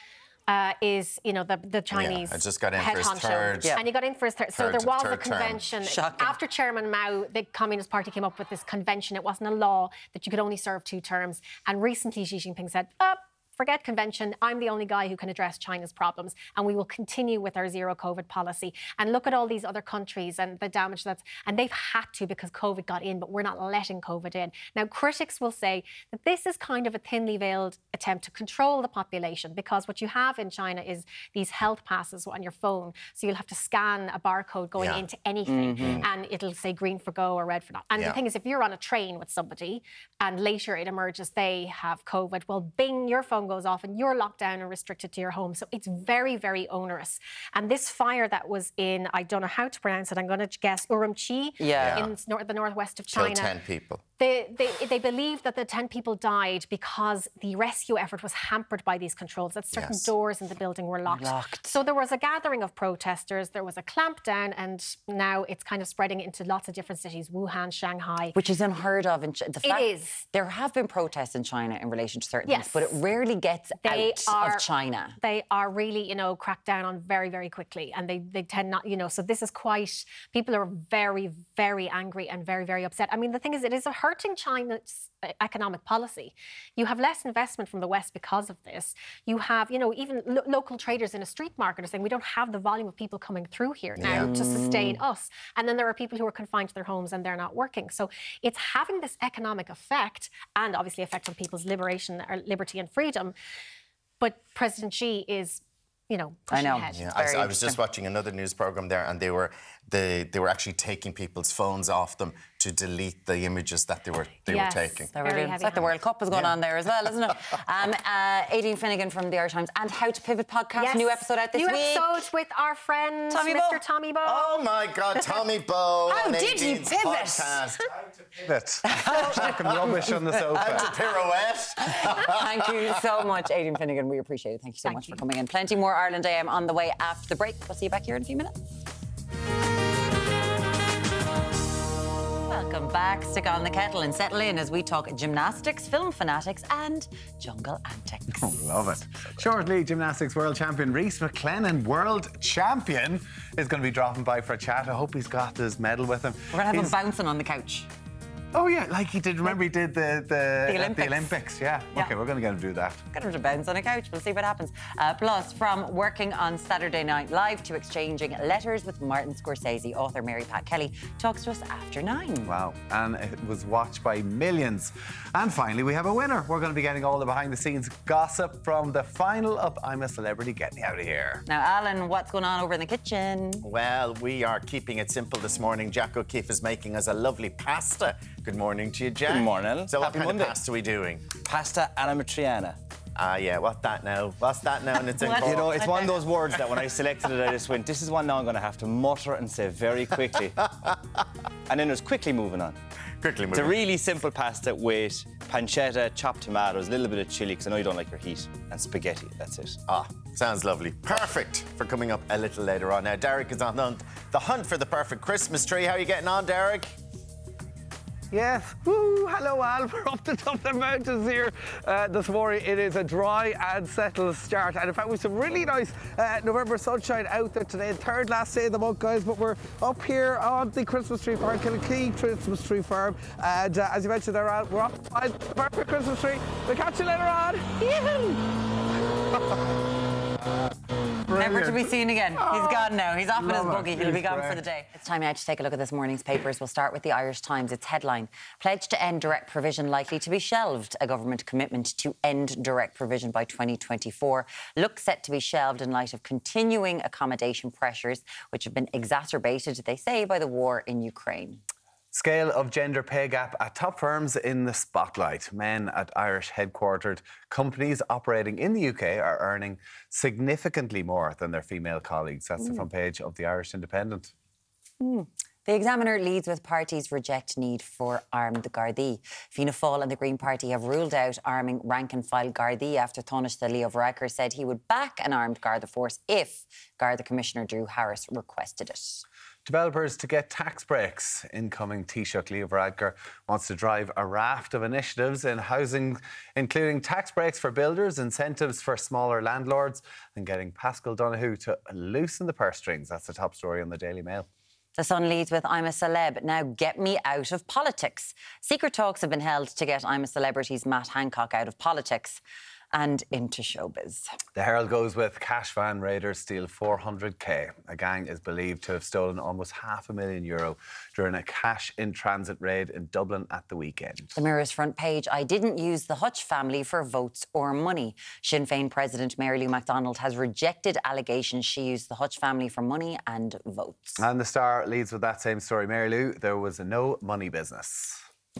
Uh, is, you know, the, the Chinese yeah, I just got in head for his honcho. third. Yeah. And he got in for his third. So third- there was a third term. convention. Shocking. After Chairman Mao, the Communist Party came up with this convention. It wasn't a law that you could only serve two terms. And recently Xi Jinping said, oh, forget convention. I'm the only guy who can address China's problems, and we will continue with our zero COVID policy. And look at all these other countries and the damage that's, and they've had to because COVID got in, but we're not letting COVID in. Now, critics will say that this is kind of a thinly veiled attempt to control the population, because what you have in China is these health passes on your phone. So you'll have to scan a barcode going Yeah. into anything, Mhm. and it'll say green for go or red for not. And Yeah. the thing is, if you're on a train with somebody and later it emerges they have COVID, well, bing, your phone goes off and you're locked down and restricted to your home. So it's very, very onerous. And this fire that was in, I don't know how to pronounce it, I'm going to guess Urumqi, Yeah. in nor- the northwest of China. Killed ten people. They, they, they believe that the ten people died because the rescue effort was hampered by these controls, that certain Yes. doors in the building were locked. Locked. So there was a gathering of protesters, there was a clampdown, and now it's kind of spreading into lots of different cities, Wuhan, Shanghai. Which is unheard of. In Ch- the It fact is. There have been protests in China in relation to certain Yes. things, but it rarely gets They out are, of China. They are really, you know, cracked down on very, very quickly. And they, they tend not, you know, so this is quite, people are very, very angry and very, very upset. I mean, the thing is, it is hurting China's economic policy. You have less investment from the West because of this. You have, you know, even lo- local traders in a street market are saying we don't have the volume of people coming through here now Yeah. to sustain us. And then there are people who are confined to their homes and they're not working. So it's having this economic effect, and obviously effect on people's liberation or liberty and freedom. But President Xi is, you know, pushing I know. ahead. Yeah, It's I, very I was just watching another news program there, and they were they they were actually taking people's phones off them to delete the images that they were they Yes. were taking. They were Very doing- It's heavy like the World handed. Cup is going Yeah. on there as well, isn't it? um, uh, Aideen Finnegan from the Irish Times and How to Pivot podcast, Yes. new episode out this New week. episode with our friend Tommy Mister Bow. Tommy Bow. Oh my God, Tommy Bow! How on did you Aideen's pivot? podcast. Pivot. Talking rubbish on the How sofa. to pirouette. Thank you so much, Aideen Finnegan. We appreciate it. Thank you so Thank much you. for coming in. Plenty more Ireland A M on the way after the break. We'll see you back here in a few minutes. Welcome back. Stick on the kettle and settle in as we talk gymnastics, film fanatics, and jungle antics. Oh, love it. Shortly, gymnastics world champion Rhys McClenaghan, world champion, is going to be dropping by for a chat. I hope he's got his medal with him. We're going to have He's- him bouncing on the couch. Oh, yeah, like he did. Remember, he did the, the, The at Olympics. the Olympics. Yeah. Yeah. OK, we're going to get him to do that. Get him to bounce on a couch. We'll see what happens. Uh, plus, from working on Saturday Night Live to exchanging letters with Martin Scorsese, author Mary Pat Kelly talks to us after nine. Wow. And it was watched by millions. And finally, we have a winner. We're going to be getting all the behind-the-scenes gossip from the final of I'm a Celebrity. Get me out of here. Now, Alan, what's going on over in the kitchen? Well, we are keeping it simple this morning. Jack O'Keefe is making us a lovely pasta. Good morning to you, Jack. Good morning. So what Happy kind Monday. of pasta are we doing? Pasta alla matriana. Ah, yeah, what's that now? What's that now? And it's in What? Cork. You know, it's one of those words that when I selected it, I just went, this is one now I'm going to have to mutter and say very quickly. And then there's quickly moving on. Quickly It's a moving. really simple pasta with pancetta, chopped tomatoes, a little bit of chilli, because I know you don't like your heat, and spaghetti. That's it. Ah, sounds lovely. Perfect for coming up a little later on. Now, Deric is on the hunt, the hunt for the perfect Christmas tree. How are you getting on, Deric? Yes. Woo! Hello, Al. We're up the Dublin Mountains here uh, this morning. It is a dry and settled start. And in fact, we've some really nice uh, November sunshine out there today. Third last day of the month, guys. But we're up here on the Christmas Tree Farm, Killakee Christmas Tree Farm. And uh, as you mentioned there, Al, we're up to find the perfect Christmas tree. We'll catch you later on. Never to be seen again. He's gone now. He's off in his Love it. buggy. He'll be He's gone great. for the day. It's time now to take a look at this morning's papers. We'll start with the Irish Times. Its headline, Pledge to end direct provision likely to be shelved. A government commitment to end direct provision by twenty twenty-four looks set to be shelved in light of continuing accommodation pressures, which have been exacerbated, they say, by the war in Ukraine. Scale of gender pay gap at top firms in the spotlight. Men at Irish headquartered companies operating in the U K are earning significantly more than their female colleagues. That's the front page of the Irish Independent. Mm. The Examiner leads with parties reject need for armed Gardaí. Fianna Fáil and the Green Party have ruled out arming rank-and-file Gardaí after Taoiseach Leo Varadkar said he would back an armed Garda force if Garda Commissioner Drew Harris requested it. Developers to get tax breaks. Incoming Taoiseach Leo Varadkar wants to drive a raft of initiatives in housing, including tax breaks for builders, incentives for smaller landlords, and getting Pascal Donoghue to loosen the purse strings. That's the top story on the Daily Mail. The Sun leads with I'm a celeb, now get me out of politics. Secret talks have been held to get I'm a Celebrity's Matt Hancock out of politics and into showbiz. The Herald goes with cash van raiders steal four hundred K. A gang is believed to have stolen almost half a million euro during a cash-in-transit raid in Dublin at the weekend. The Mirror's front page, I didn't use the Hutch family for votes or money. Sinn Féin President Mary Lou MacDonald has rejected allegations she used the Hutch family for money and votes. And the Star leads with that same story. Mary Lou, there was no money business.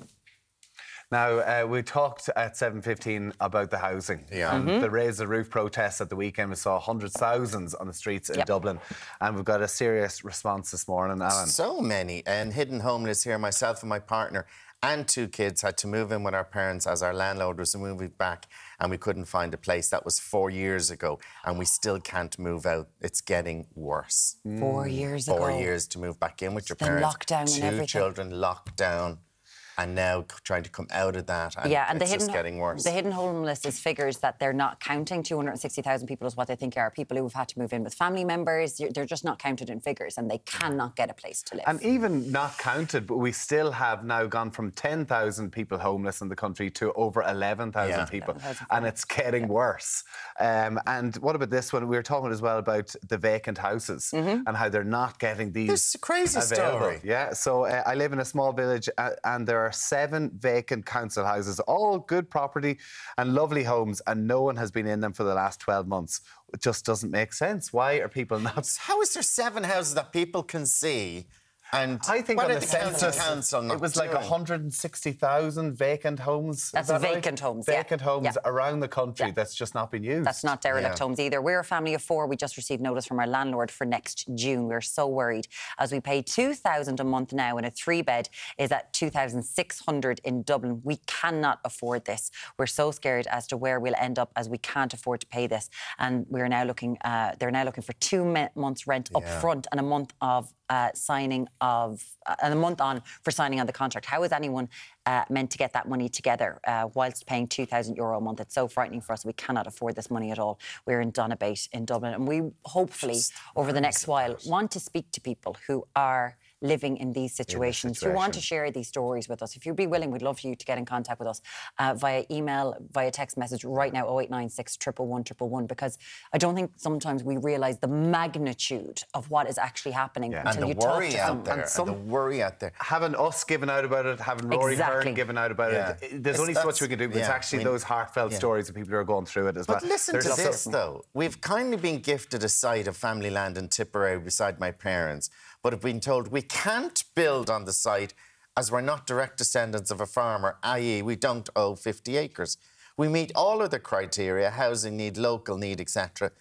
Now, uh, we talked at seven fifteen about the housing. Yeah. And Mm-hmm. the Raise the Roof protests at the weekend. We saw hundreds, thousands on the streets in Yep. Dublin. And we've got a serious response this morning, Alan. So many. And hidden homeless here, myself and my partner and two kids had to move in with our parents as our landlord was moving back and we couldn't find a place. That was four years ago and we still can't move out. It's getting worse. Four years Four ago. years to move back in with your The parents. lockdown and two everything. children locked down. And now c- trying to come out of that, and yeah, and it's the hidden, just getting worse. The hidden homeless is figures that they're not counting. two hundred sixty thousand people is what they think are people who have had to move in with family members. You're- They're just not counted in figures and they cannot get a place to live. And even not counted, but we still have now gone from ten thousand people homeless in the country to over eleven thousand Yeah. people. eleven thousand And it's getting worse. Um, and what about this one? We were talking as well about the vacant houses Mm-hmm. and how they're not getting these This is a crazy available. story. Yeah, so uh, I live in a small village uh, and there are seven vacant council houses, all good property and lovely homes, and no one has been in them for the last twelve months. It just doesn't make sense. Why are people not... How is there seven houses that people can see? And I think what on are the county census, council not it was like doing? one hundred sixty thousand vacant homes. Is That's that right? vacant homes, yeah. Vacant homes Yeah. around the country Yeah. that's just not been used. That's not derelict Yeah. homes either. We're a family of four. We just received notice from our landlord for next June. We're so worried as we pay two thousand a month now and a three bed is at two thousand six hundred in Dublin. We cannot afford this. We're so scared as to where we'll end up as we can't afford to pay this. And we're now looking, uh, they're now looking for two me- months rent up Yeah. front and a month of uh, signing of, uh, and a month on for signing on the contract. How is anyone uh, meant to get that money together uh, whilst paying two thousand euro a month? It's so frightening for us. We cannot afford this money at all. We're in Donabate in Dublin and we hopefully over the next while want to speak to people who are living in these situations, who want to share these stories with us. If you'd be willing, we'd love for you to get in contact with us uh, via email, via text message right now, oh eight nine six, one one one, one one one, because I don't think sometimes we realise the magnitude of what is actually happening Yeah. until And you the talk worry to out someone. there, And some- and the worry out there. Having us given out about it, having Rory Exactly. Hearn given out about Yeah. it, there's It's- only so much that's- we can do, but it's yeah, actually we- those heartfelt yeah. stories of people who are going through it as But well. listen There's to so- this, though. We've kindly been gifted a site of family land in Tipperary beside my parents, but have been told we can't build on the site as we're not direct descendants of a farmer, that is we don't own fifty acres. We meet all of the criteria, housing need, local need, et cetera.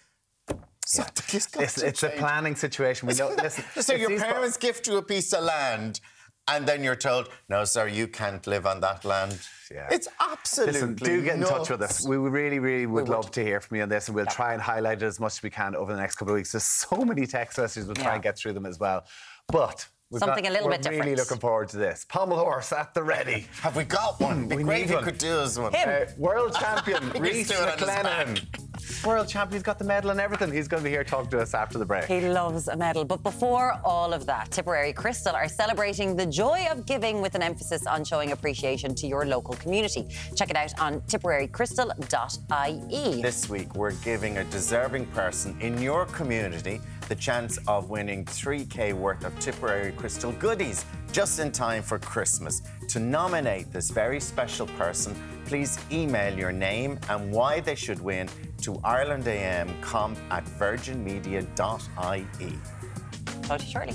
So this got It's, to it's a change. planning situation. We know. Isn't that- Listen, so it's your these pro- parents gift you a piece of land and then you're told, no, sir, you can't live on that land. Yeah. It's absolutely Listen, do get in touch with nuts. us. We really, really would, would. love to hear from you on this, and we'll try and highlight it as much as we can over the next couple of weeks. There's so many text messages, we'll try Yeah. and get through them as well. But we've Something got, a little we're bit really different. looking forward to this. Pommel horse at the ready. Have we got one? It'd be We great need if you one. could do us one. Him. Uh, world champion He's Rhys doing it on his McClenaghan. World champion, he's got the medal and everything. He's going to be here talking to us after the break. He loves a medal. But before all of that, Tipperary Crystal are celebrating the joy of giving with an emphasis on showing appreciation to your local community. Check it out on tipperary crystal dot I E. This week, we're giving a deserving person in your community the chance of winning three K worth of Tipperary Crystal goodies just in time for Christmas. To nominate this very special person, please email your name and why they should win to irelandamcomp at virgin media dot I E. Talk to you shortly.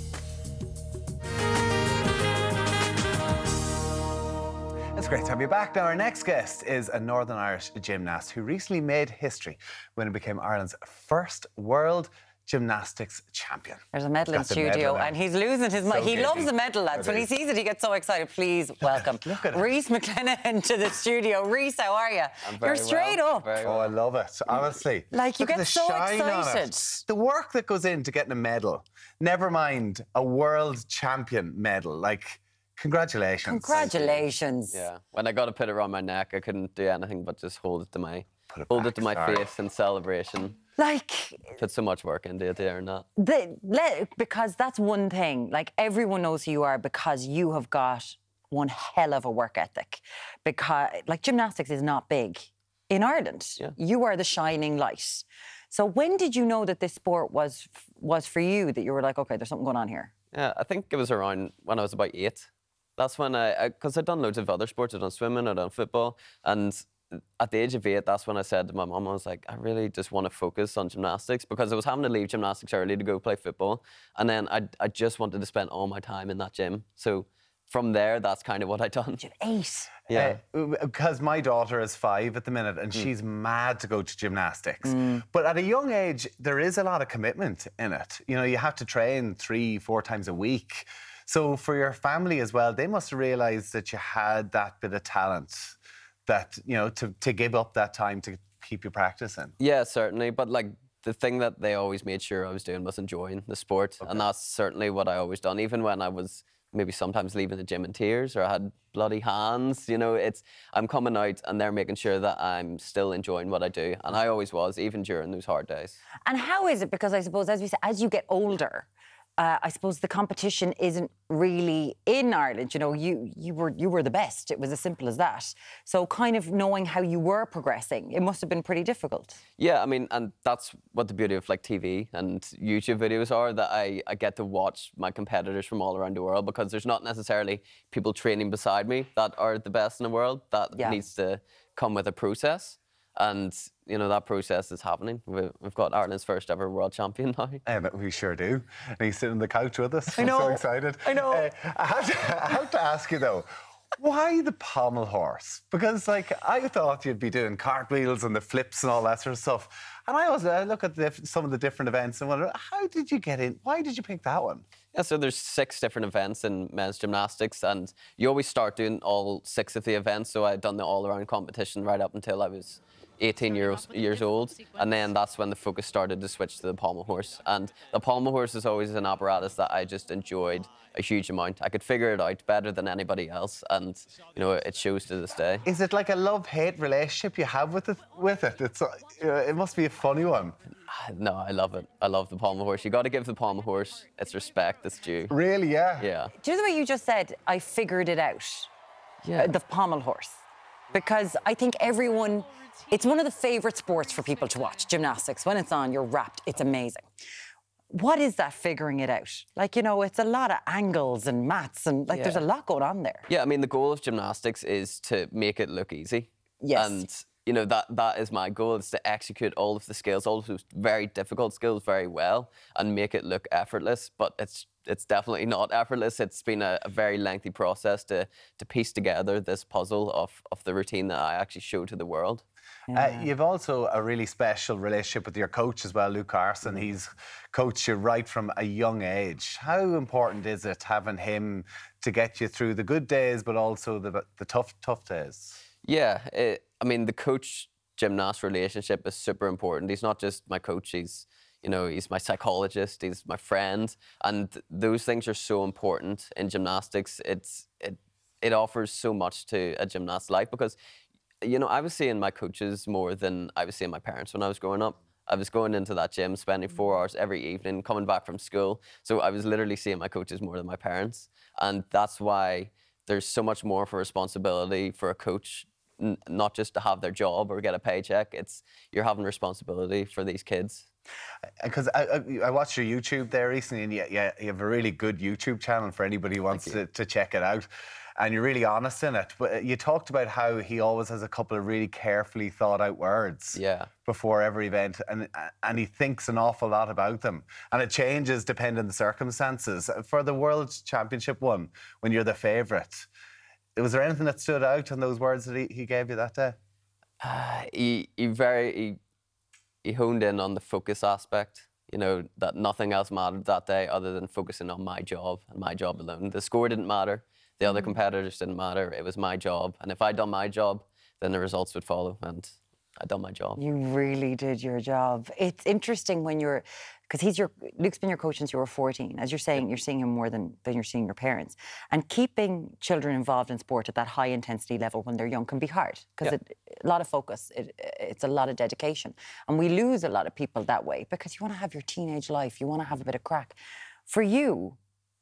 It's great to have you back. Now, our next guest is a Northern Irish gymnast who recently made history when he became Ireland's first World Gymnastics Champion. There's a medal in Got the medal studio, there. and he's losing his mind. So He loves giddy. the medal, lads. I When he do. sees it, he gets so excited. Please welcome Rhys McClenaghan to the studio. Rhys, how are you? I'm very You're straight well, up. very Oh, I love it, honestly. Like, you Look at get the so shine on excited. it. The work that goes into getting a medal, never mind a world champion medal. Like, congratulations. Congratulations. Yeah. When I got to put it around my neck, I couldn't do anything but just hold it to my hold it to my sorry. face in celebration. Like, Put so much work into it there and that. the, le, because that's one thing. Like, everyone knows who you are because you have got one hell of a work ethic. Because, like, gymnastics is not big in Ireland. Yeah. You are the shining light. So when did you know that this sport was was for you, that you were like, OK, there's something going on here? Yeah, I think it was around when I was about eight. That's when I, because I'd done loads of other sports. I'd done swimming, I'd done football. And at the age of eight, that's when I said to my mum, I was like, I really just want to focus on gymnastics, because I was having to leave gymnastics early to go play football. And then I, I just wanted to spend all my time in that gym. So from there, that's kind of what I'd done. Eight. Yeah. Because my daughter is five at the minute, and Mm. she's mad to go to gymnastics. Mm. But at a young age, there is a lot of commitment in it. You know, you have to train three, four times a week. So for your family as well, they must have realised that you had that bit of talent, that, you know, to, to give up that time to keep you practicing. Yeah, certainly. But like the thing that they always made sure I was doing was enjoying the sport. Okay. And that's certainly what I always done. Even when I was maybe sometimes leaving the gym in tears or I had bloody hands, you know, it's, I'm coming out and they're making sure that I'm still enjoying what I do. And I always was, even during those hard days. And how is it? Because I suppose, as we said, as you get older, Uh, I suppose the competition isn't really in Ireland. You know, you you were you were the best. It was as simple as that. So kind of knowing how you were progressing, it must have been pretty difficult. Yeah, I mean, and that's what the beauty of like T V and YouTube videos are, that I, I get to watch my competitors from all around the world, because there's not necessarily people training beside me that are the best in the world. That Yeah. needs to come with a process. And, you know, that process is happening. We- We've got Ireland's first ever world champion now. And we sure do. And he's sitting on the couch with us. I know. I'm so excited. I know. Uh, I, have to, I have to ask you, though, why the pommel horse? Because, like, I thought you'd be doing cartwheels and the flips and all that sort of stuff. And I always I look at the, some of the different events and wonder, how did you get in? Why did you pick that one? Yeah, so there's six different events in men's gymnastics, and you always start doing all six of the events. So I'd done the all-around competition right up until I was eighteen years, years old, and then that's when the focus started to switch to the pommel horse. And the pommel horse is always an apparatus that I just enjoyed a huge amount. I could figure it out better than anybody else, and you know, it shows to this day. Is it like a love-hate relationship you have with it? With it, it's uh, it must be a funny one. No, I love it. I love the pommel horse. You got to give the pommel horse its respect that's due. Really, yeah. Yeah. Do you know the way you just said, I figured it out? Yeah. Uh, the pommel horse. Because I think everyone, it's one of the favourite sports for people to watch, gymnastics. When it's on, you're wrapped. It's amazing. What is that figuring it out? Like, you know, it's a lot of angles and maths and, like, Yeah. there's a lot going on there. Yeah, I mean, the goal of gymnastics is to make it look easy. Yes. And, you know, that that is my goal, is to execute all of the skills, all of those very difficult skills very well and make it look effortless. But it's it's definitely not effortless. It's been a, a very lengthy process to to piece together this puzzle of, of the routine that I actually show to the world. Uh, you've also a really special relationship with your coach as well, Luke Carson. He's coached you right from a young age. How important is it having him to get you through the good days, but also the, the tough, tough days? Yeah, it, I mean, the coach-gymnast relationship is super important. He's not just my coach, he's, you know, he's my psychologist, he's my friend, and those things are so important in gymnastics. It's, it, it offers so much to a gymnast's life, because, you know, I was seeing my coaches more than I was seeing my parents when I was growing up. I was going into that gym, spending four hours every evening, coming back from school. So I was literally seeing my coaches more than my parents. And that's why there's so much more for responsibility for a coach, n not just to have their job or get a paycheck. It's, you're having responsibility for these kids. Because I, I, I watched your YouTube there recently, and you, you, you have a really good YouTube channel for anybody who wants to, to check it out. And you're really honest in it. But you talked about how he always has a couple of really carefully thought out words Yeah. before every event, and and he thinks an awful lot about them. And it changes depending on the circumstances. For the World Championship one, when you're the favourite, was there anything that stood out in those words that he, he gave you that day? Uh, he, he very, he, he honed in on the focus aspect. you know, that nothing else mattered that day other than focusing on my job and my job alone. The score didn't matter. The other competitors didn't matter. It was my job. And if I'd done my job, then the results would follow. And I'd done my job. You really did your job. It's interesting when you're, because he's your, Luke's been your coach since you were fourteen. As you're saying, you're seeing him more than, than you're seeing your parents. And keeping children involved in sport at that high intensity level when they're young can be hard, because Yeah. a lot of focus, it, it's a lot of dedication. And we lose a lot of people that way because you want to have your teenage life, you want to have a bit of crack. For you,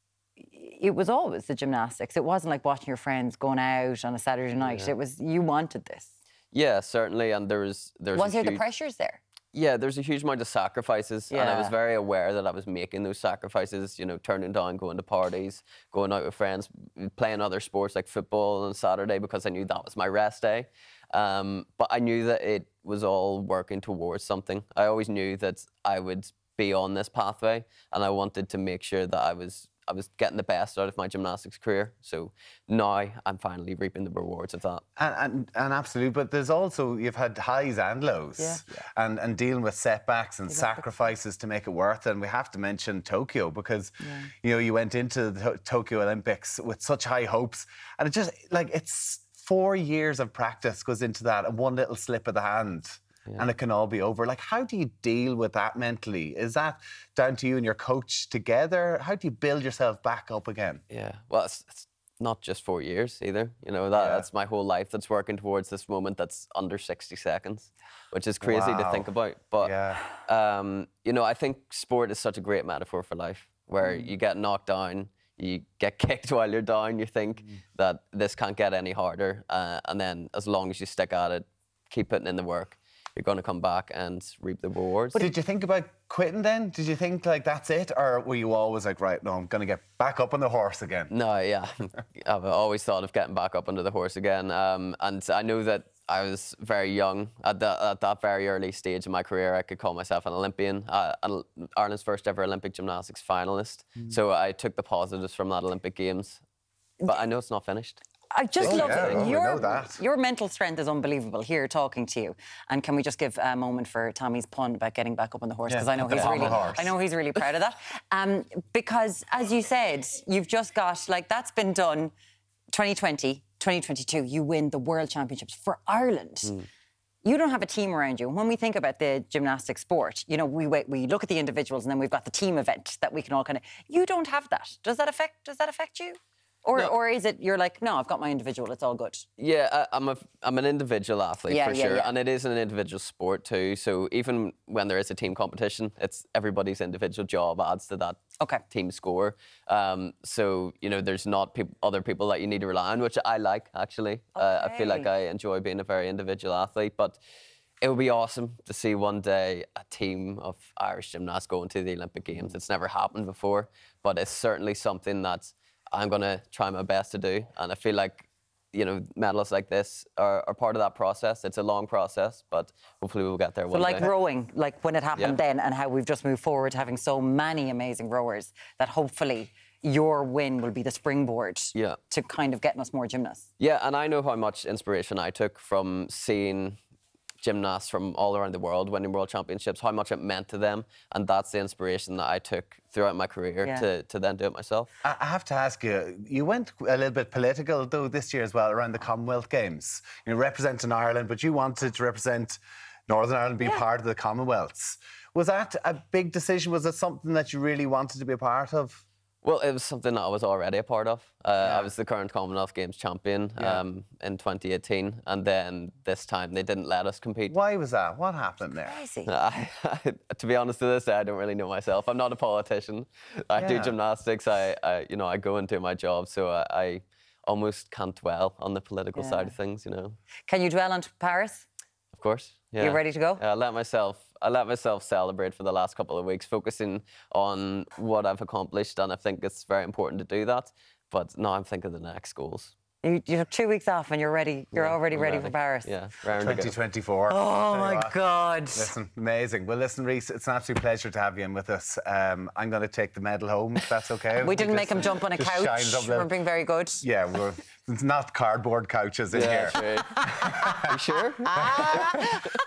it was always the gymnastics. It wasn't like watching your friends going out on a Saturday night. Yeah. It was, you wanted this. Yeah, certainly. And there was... There was Was a there the huge- pressures there? Yeah, there's a huge amount of sacrifices, and I was Yeah. very aware that I was making those sacrifices, you know, turning down going to parties, going out with friends, playing other sports like football on Saturday because I knew that was my rest day. Um, but I knew that it was all working towards something. I always knew that I would be on this pathway, and I wanted to make sure that I was I was getting the best out of my gymnastics career. So now I'm finally reaping the rewards of that. And, and, and absolutely, but there's also, you've had highs and lows. Yeah. And, and dealing with setbacks and sacrifices to make it worth it. And we have to mention Tokyo because, you know, you went into the To- Tokyo Olympics with such high hopes. And it just, like, it's four years of practice goes into that and one little slip of the hand. And it can all be over. Like, how do you deal with that mentally? Is that down to you and your coach together? How do you build yourself back up again? Yeah, well, it's, it's not just four years either. You know, that, Yeah. that's my whole life that's working towards this moment that's under sixty seconds, which is crazy to Wow. think about. But, Yeah. um, you know, I think sport is such a great metaphor for life, where Mm. you get knocked down, you get kicked while you're down, you think Mm. that this can't get any harder. Uh, and then as long as you stick at it, keep putting in the work, you're going to come back and reap the rewards. But did you think about quitting then? Did you think, like, that's it? Or were you always like, right, no, I'm going to get back up on the horse again? No, yeah. I've always thought of getting back up onto the horse again. Um, and I know that I was very young. At, the, at that very early stage of my career, I could call myself an Olympian, uh, an, Ireland's first ever Olympic gymnastics finalist. Mm. So I took the positives from that Olympic Games. But I know it's not finished. I just Oh, love yeah, it. well, we your, know that. your mental strength is unbelievable here talking to you. And can we just give a moment for Tommy's pun about getting back up on the horse? Yeah, Because I know the he's pommel really horse. I know he's really proud of that. Um, because as you said, you've just got, like, that's been done twenty twenty, twenty twenty-two, you win the World Championships for Ireland. Mm. You don't have a team around you. When we think about the gymnastic sport, you know, we wait, we look at the individuals and then we've got the team event that we can all kind of. You don't have that. Does that affect? Does that affect you? Or, No. or is it you're like, no, I've got my individual, it's all good? Yeah, I, I'm a I'm an individual athlete Yeah, for yeah, sure, yeah. and it is an individual sport too. So even when there is a team competition, it's everybody's individual job adds to that okay. team score. Um, so you know, there's not peop other people that you need to rely on, which I like actually. Uh, I feel like I enjoy being a very individual athlete, but it would be awesome to see one day a team of Irish gymnasts going to the Olympic Games. It's never happened before, but it's certainly something that I'm going to try my best to do. And I feel like, you know, medals like this are, are part of that process. It's a long process, but hopefully we'll get there So one like day. rowing, like when it happened Yeah. then and how we've just moved forward, having so many amazing rowers, that hopefully your win will be the springboard Yeah. to kind of getting us more gymnasts. Yeah, and I know how much inspiration I took from seeing gymnasts from all around the world winning world championships, how much it meant to them, and that's the inspiration that I took throughout my career Yeah. to, to then do it myself. I I have to ask you, you went a little bit political, though, this year as well, around the Commonwealth Games. You're representing Ireland, but you wanted to represent Northern Ireland, be part of the Commonwealths. Was that a big decision? Was it something that you really wanted to be a part of? Well, it was something that I was already a part of. Uh, I was the current Commonwealth Games champion Yeah. um, in twenty eighteen, and then this time they didn't let us compete. Why was that? What happened there? I, to be honest, to this day, I don't really know myself. I'm not a politician. I do Yeah. gymnastics. I, I, you know, I go and do my job, so I, I almost can't dwell on the political side of things. You know. Can you dwell on Paris? Of course. Yeah. You ready to go? Yeah, I let myself. I let myself celebrate for the last couple of weeks, focusing on what I've accomplished, and I think it's very important to do that. But now I'm thinking of the next goals. You, you have two weeks off and you're ready. You're Yeah, already I'm ready, ready. for Paris. Yeah, round to go. twenty twenty-four. Oh, Tell you my what. God. Listen, amazing. Well, listen, Rhys, it's an absolute pleasure to have you in with us. Um, I'm going to take the medal home, if that's okay. We didn't Just- make him jump on a just shine couch. it up a We're little. being very good. Yeah, we're it's not cardboard couches in Yeah, here. sure. Are you sure?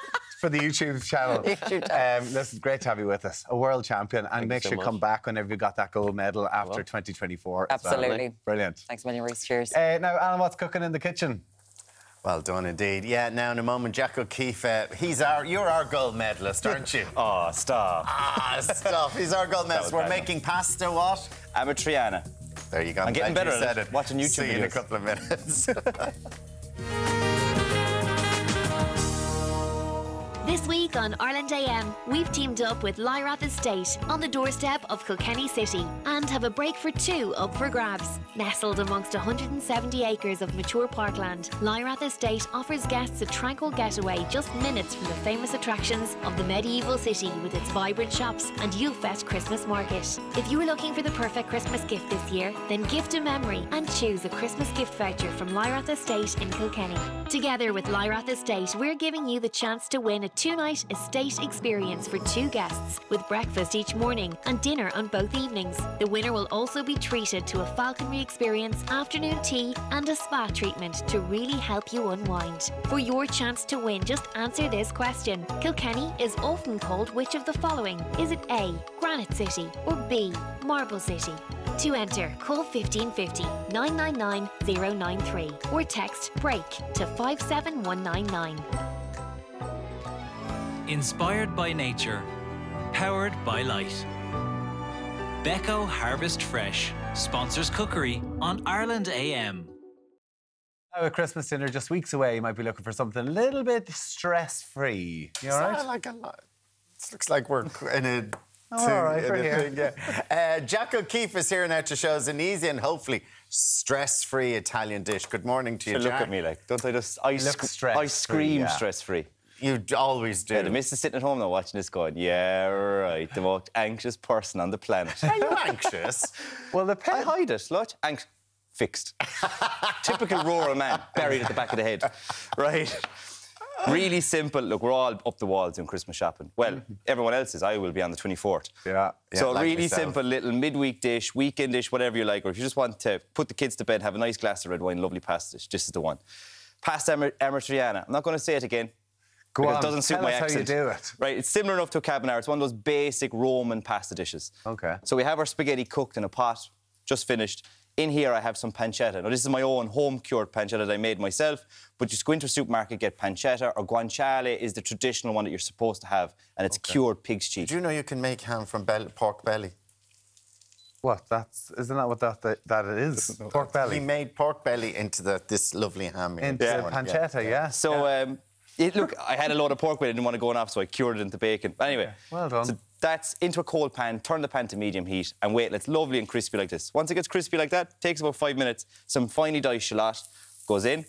for the YouTube channel. YouTube channel. Um, listen, great to have you with us. A world champion. And Thank make you so sure you come much. back whenever you got that gold medal after will. twenty twenty-four. as well. Absolutely. Brilliant. Thanks a million, Rhys. Cheers. Uh, now, Alan, what's cooking in the kitchen? Well done indeed. Yeah, now in a moment, Jack O'Keefe, uh, he's our, you're our gold medalist, aren't you? Oh, stop. Ah, stop. He's our gold medalist. We're making pasta, what? Amatriana. There you go. I'm getting glad better you at said it. Watching YouTube See you in a videos. couple of minutes. This week on Ireland A M, we've teamed up with Lyrath Estate on the doorstep of Kilkenny City and have a break for two up for grabs. Nestled amongst one hundred seventy acres of mature parkland, Lyrath Estate offers guests a tranquil getaway just minutes from the famous attractions of the medieval city with its vibrant shops and Yulfest Christmas market. If you are looking for the perfect Christmas gift this year, then gift a memory and choose a Christmas gift voucher from Lyrath Estate in Kilkenny. Together with Lyrath Estate, we're giving you the chance to win a two-night estate experience for two guests with breakfast each morning and dinner on both evenings. The winner will also be treated to a falconry experience, afternoon tea and a spa treatment to really help you unwind. For your chance to win, just answer this question. Kilkenny is often called which of the following? Is it A, Granite City, or B, Marble City? To enter, call fifteen fifty, nine nine nine, zero nine three or text BREAK to five seven one nine nine. Inspired by nature, powered by light. Becco Harvest Fresh sponsors cookery on Ireland A M. Now, a Christmas dinner just weeks away, you might be looking for something a little bit stress-free. You all right? Like a lot. It looks like we're in a... Oh, all right, in we're a here. thing, yeah. uh, Jack O'Keefe is here now to show us an easy and hopefully stress-free Italian dish. Good morning to you, So look Jack. at me, like, don't I just... I, look sc- I stress-free, scream yeah. stress-free. You always do. Yeah, the missus sitting at home now watching this going, yeah, right, the most anxious person on the planet. Are you anxious? Well, the I hide it, look. Anx- fixed. Typical rural man, buried at the back of the head. Right? Really simple. Look, we're all up the walls doing Christmas shopping. Well, everyone else is. I will be on the twenty-fourth. Yeah. So like really myself. simple little midweek dish, weekend dish, whatever you like. Or if you just want to put the kids to bed, have a nice glass of red wine, lovely pasta dish. This is the one. Pasta Amer- Amatriana. I'm not going to say it again. Go because on, it doesn't suit tell my us accent. how you do it. Right, it's similar enough to a carbonara. It's one of those basic Roman pasta dishes. Okay. So we have our spaghetti cooked in a pot, just finished. In here, I have some pancetta. Now, this is my own home-cured pancetta that I made myself, but just go into a supermarket, get pancetta, or guanciale is the traditional one that you're supposed to have, and it's Okay. cured pig's cheek. Do you know you can make ham from bell- pork belly? What? That's isn't that what that that, that it is? Pork belly. He made pork belly into the, this lovely ham. here Into this the morning. pancetta, yeah. So, um, it, look, I had a load of pork with it, I didn't want to go off, so I cured it into bacon. But anyway, Well done. so that's into a cold pan, turn the pan to medium heat, and wait till it's lovely and crispy like this. Once it gets crispy like that, takes about five minutes. Some finely diced shallot goes in.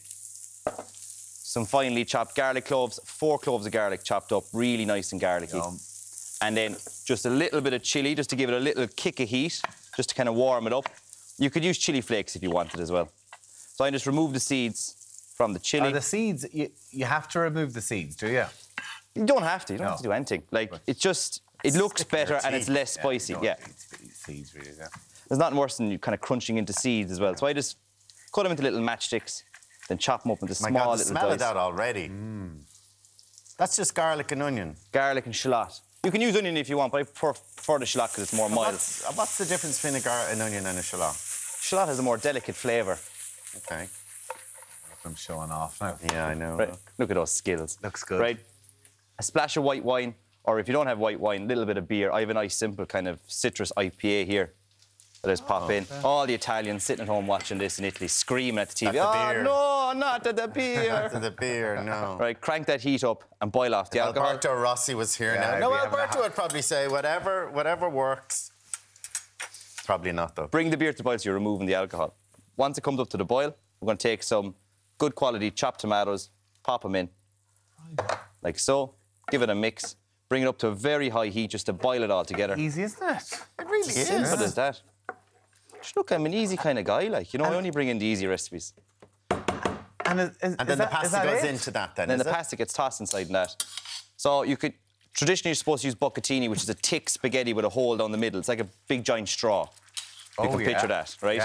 Some finely chopped garlic cloves, four cloves of garlic chopped up, really nice and garlicky. Yum. And then just a little bit of chilli, just to give it a little kick of heat, just to kind of warm it up. You could use chilli flakes if you wanted as well. So I just remove the seeds from the chilli. Are the seeds, you, you have to remove the seeds, do you? You don't have to. You don't No. have to do anything. Like, it just, it looks Stick in your better and it's teeth. less Yeah, spicy. you don't Yeah. need seeds, really, yeah. There's nothing worse than you kind of crunching into seeds as well. So I just cut them into little matchsticks, then chop them up into My small God, the little smell dice. of that already. That's just garlic and onion. Garlic and shallot. You can use onion if you want, but I prefer, prefer the shallot because it's more mild. What's, uh, what's the difference between a gar- an onion and a shallot? Shallot has a more delicate flavour. Okay. I'm showing off now. Yeah, I know. Right. Look at those skills. Looks good. Right. A splash of white wine, or if you don't have white wine, a little bit of beer. I have a nice simple kind of citrus I P A here that I just pop in. All the Italians sitting at home watching this in Italy, screaming at the T V. At the oh beer." no, not at the beer. After the beer, no. Right, crank that heat up and boil off the alcohol. Alberto Rossi was here Yeah, now. No, we haven't Alberto a- would probably say whatever, whatever works. Probably not though. Bring the beer to the boil so you're removing the alcohol. Once it comes up to the boil, we're going to take some good quality chopped tomatoes, pop them in, like so. Give it a mix. Bring it up to a very high heat just to boil it all together. Easy, isn't it? It really It's is. simple as that. Just look, I'm an easy kind of guy, like, you know, I only bring in the easy recipes. And, is, is, And is then the that, is pasta that goes it? into that then, And then is the it? pasta gets tossed inside in that. So you could, traditionally you're supposed to use bucatini, which is a thick spaghetti with a hole down the middle. It's like a big giant straw. You Oh, can yeah. picture that, right? Yeah.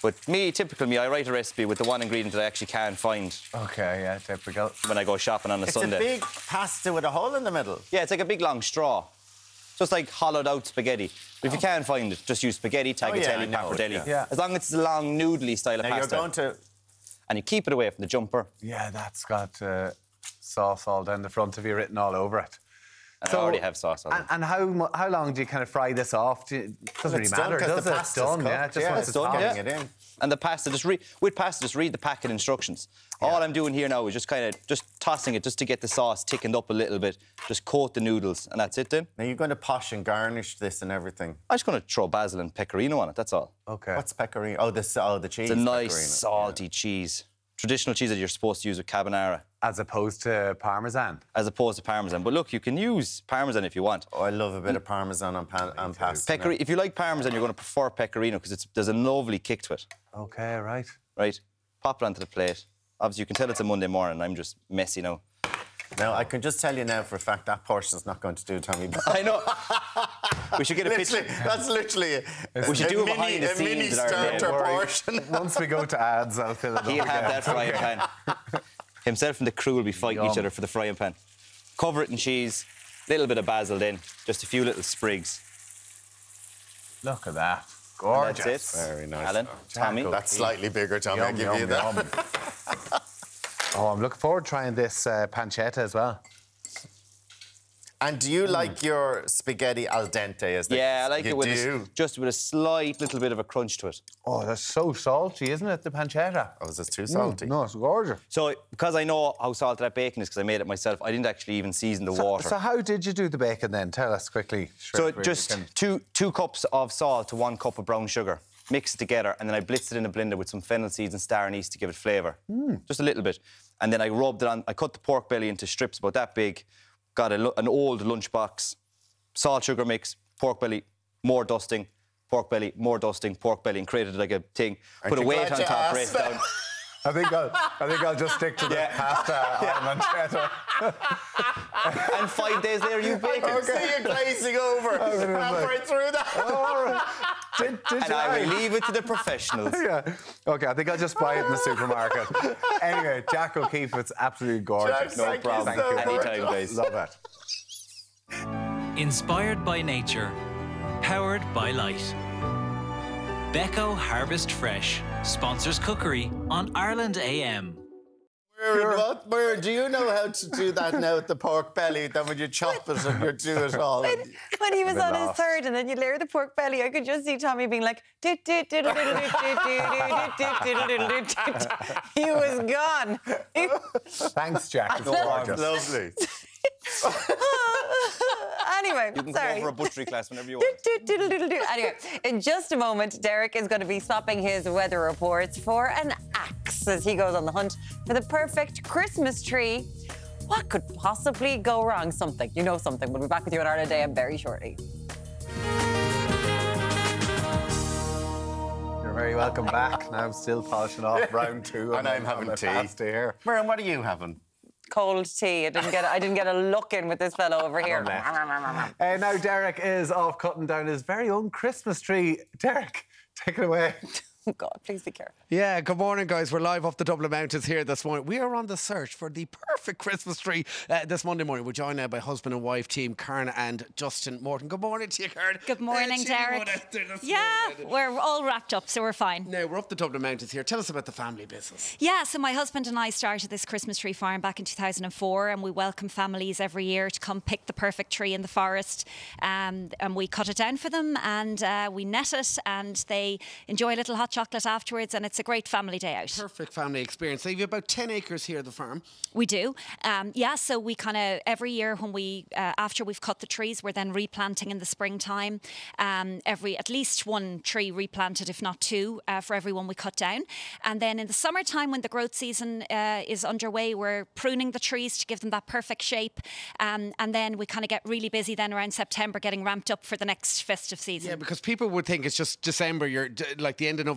But me, typical me, I write a recipe with the one ingredient that I actually can find. Okay, yeah, typical. When I go shopping on a it's Sunday. It's a big pasta with a hole in the middle. Yeah, it's like a big long straw. Just like hollowed out spaghetti. But if you can't find it, just use spaghetti, tagliatelle, oh, yeah, pappardelle. Yeah. Yeah. As long as it's a long, noodly style of now pasta. You're going to... And you keep it away from the jumper. Yeah, that's got uh, sauce all down the front of you written all over it. And so, I already have sauce on it. And, and how how long do you kind of fry this off? Do you, it doesn't really matter, does it? It's done, yeah. Just yeah, once it's done, yeah. it in. And the pasta, just read with pasta, just read the packet instructions. Yeah. All I'm doing here now is just kind of just tossing it just to get the sauce thickened up a little bit. Just coat the noodles, and that's it then. Now you're going to posh and garnish this and everything. I'm just going to throw basil and pecorino on it. That's all. Okay. What's pecorino? Oh, the oh the cheese. It's a nice pecorino. salty yeah. cheese. Traditional cheese that you're supposed to use with carbonara. As opposed to Parmesan? As opposed to Parmesan. But look, you can use Parmesan if you want. Oh, I love a bit of Parmesan on, pan on pasta. Pecori if you like Parmesan, you're going to prefer pecorino because there's a lovely kick to it. OK, right. Right. Pop it onto the plate. Obviously, you can tell it's a Monday morning. I'm just messy now. Now, I can just tell you now for a fact that portion's not going to do Tommy. I know. We should get a literally, picture. That's literally a, we should a do a mini, behind the a scenes mini at our starter portion. Once we go to ads, I'll fill it He'll up have again. that frying Okay. pan. Himself and the crew will be fighting Yum. each other for the frying pan. Cover it in cheese, little bit of basil then, just a few little sprigs. Look at that. Gorgeous. And that's it. Very nice. Alan, Tommy. That's slightly bigger, Tommy. Yum, I'll give yum, you that. yum. Oh, I'm looking forward to trying this uh, pancetta as well. And do you mm. like your spaghetti al dente? As they, Yeah, I like you it with do. a, just with a slight little bit of a crunch to it. Oh, that's so salty, isn't it, the pancetta? Oh, is this too salty? Mm, no, it's gorgeous. So, because I know how salty that bacon is, because I made it myself, I didn't actually even season the so, water. So how did you do the bacon then? Tell us quickly. So just two, two cups of salt to one cup of brown sugar. Mix it together, and then I blitzed it in a blender with some fennel seeds and star anise to give it flavour. Mm. Just a little bit. And then I rubbed it on, I cut the pork belly into strips about that big, got a, an old lunchbox, salt, sugar mix, pork belly, more dusting, pork belly, more dusting, pork belly, and created like a thing. Aren't Put a you weight glad on you top, asked? raised down. I think I'll, I think I'll just stick to the Yeah. pasta pancetta. And five days later, you bake I it. can see you glazing over halfway through that. All right. Did, did And you I will like? leave it to the professionals. Yeah. OK, I think I'll just buy it in the supermarket. Anyway, Jack O'Keefe, it's absolutely gorgeous. Jack, no thank problem. You so Thank you. much. Anytime, guys. Love it. Inspired by nature, powered by light. Becco Harvest Fresh sponsors cookery on Ireland A M. Where, what, where, do you know how to do that now with the pork belly? Then when you chop it and you do it all. When, when he was Been on his lost. third and then you layer the pork belly, I could just see Tommy being like, "Doot, doot, doot, doot, doot, doot, doot, doot, doot, doot, doot, doot." He was gone. Thanks, Jack. It's gorgeous. Lovely. Anyway, You can sorry. come over a butchery class whenever you want. Doot, doot, doot, doot, doot. Anyway, in just a moment, Deric is going to be swapping his weather reports for an axe as he goes on the hunt for the perfect Christmas tree. What could possibly go wrong? Something. You know something. We'll be back with you on Ireland A M very shortly. You're very welcome back. Now I'm still polishing off round two. And I'm having my tea. pasta here. Miriam, what are you having? Cold tea. I didn't get. I didn't get a look in with this fellow over here. Uh, now Deric is off cutting down his very own Christmas tree. Deric, take it away. Oh God, please be careful. Yeah, good morning, guys. We're live off the Dublin Mountains here this morning. We are on the search for the perfect Christmas tree uh, this Monday morning. We're joined now by husband and wife team, Karen and Justin Morton. Good morning to you, Karen. Good morning, Uh, Deric. Yeah, we're all wrapped up, so we're fine. Now, we're up the Dublin Mountains here. Tell us about the family business. Yeah, so my husband and I started this Christmas tree farm back in two thousand four, and we welcome families every year to come pick the perfect tree in the forest. Um, and we cut it down for them, and uh, we net it, and they enjoy a little hot chocolate afterwards, and it's a great family day out. Perfect family experience. So you've about ten acres here at the farm. We do. Um, yeah, so we kind of, every year when we, uh, after we've cut the trees, we're then replanting in the springtime. Um, every, at least one tree replanted, if not two, uh, for every one we cut down. And then in the summertime, when the growth season uh, is underway, we're pruning the trees to give them that perfect shape. Um, and then we kind of get really busy then around September, getting ramped up for the next festive season. Yeah, because people would think it's just December, you're d- like the end of November.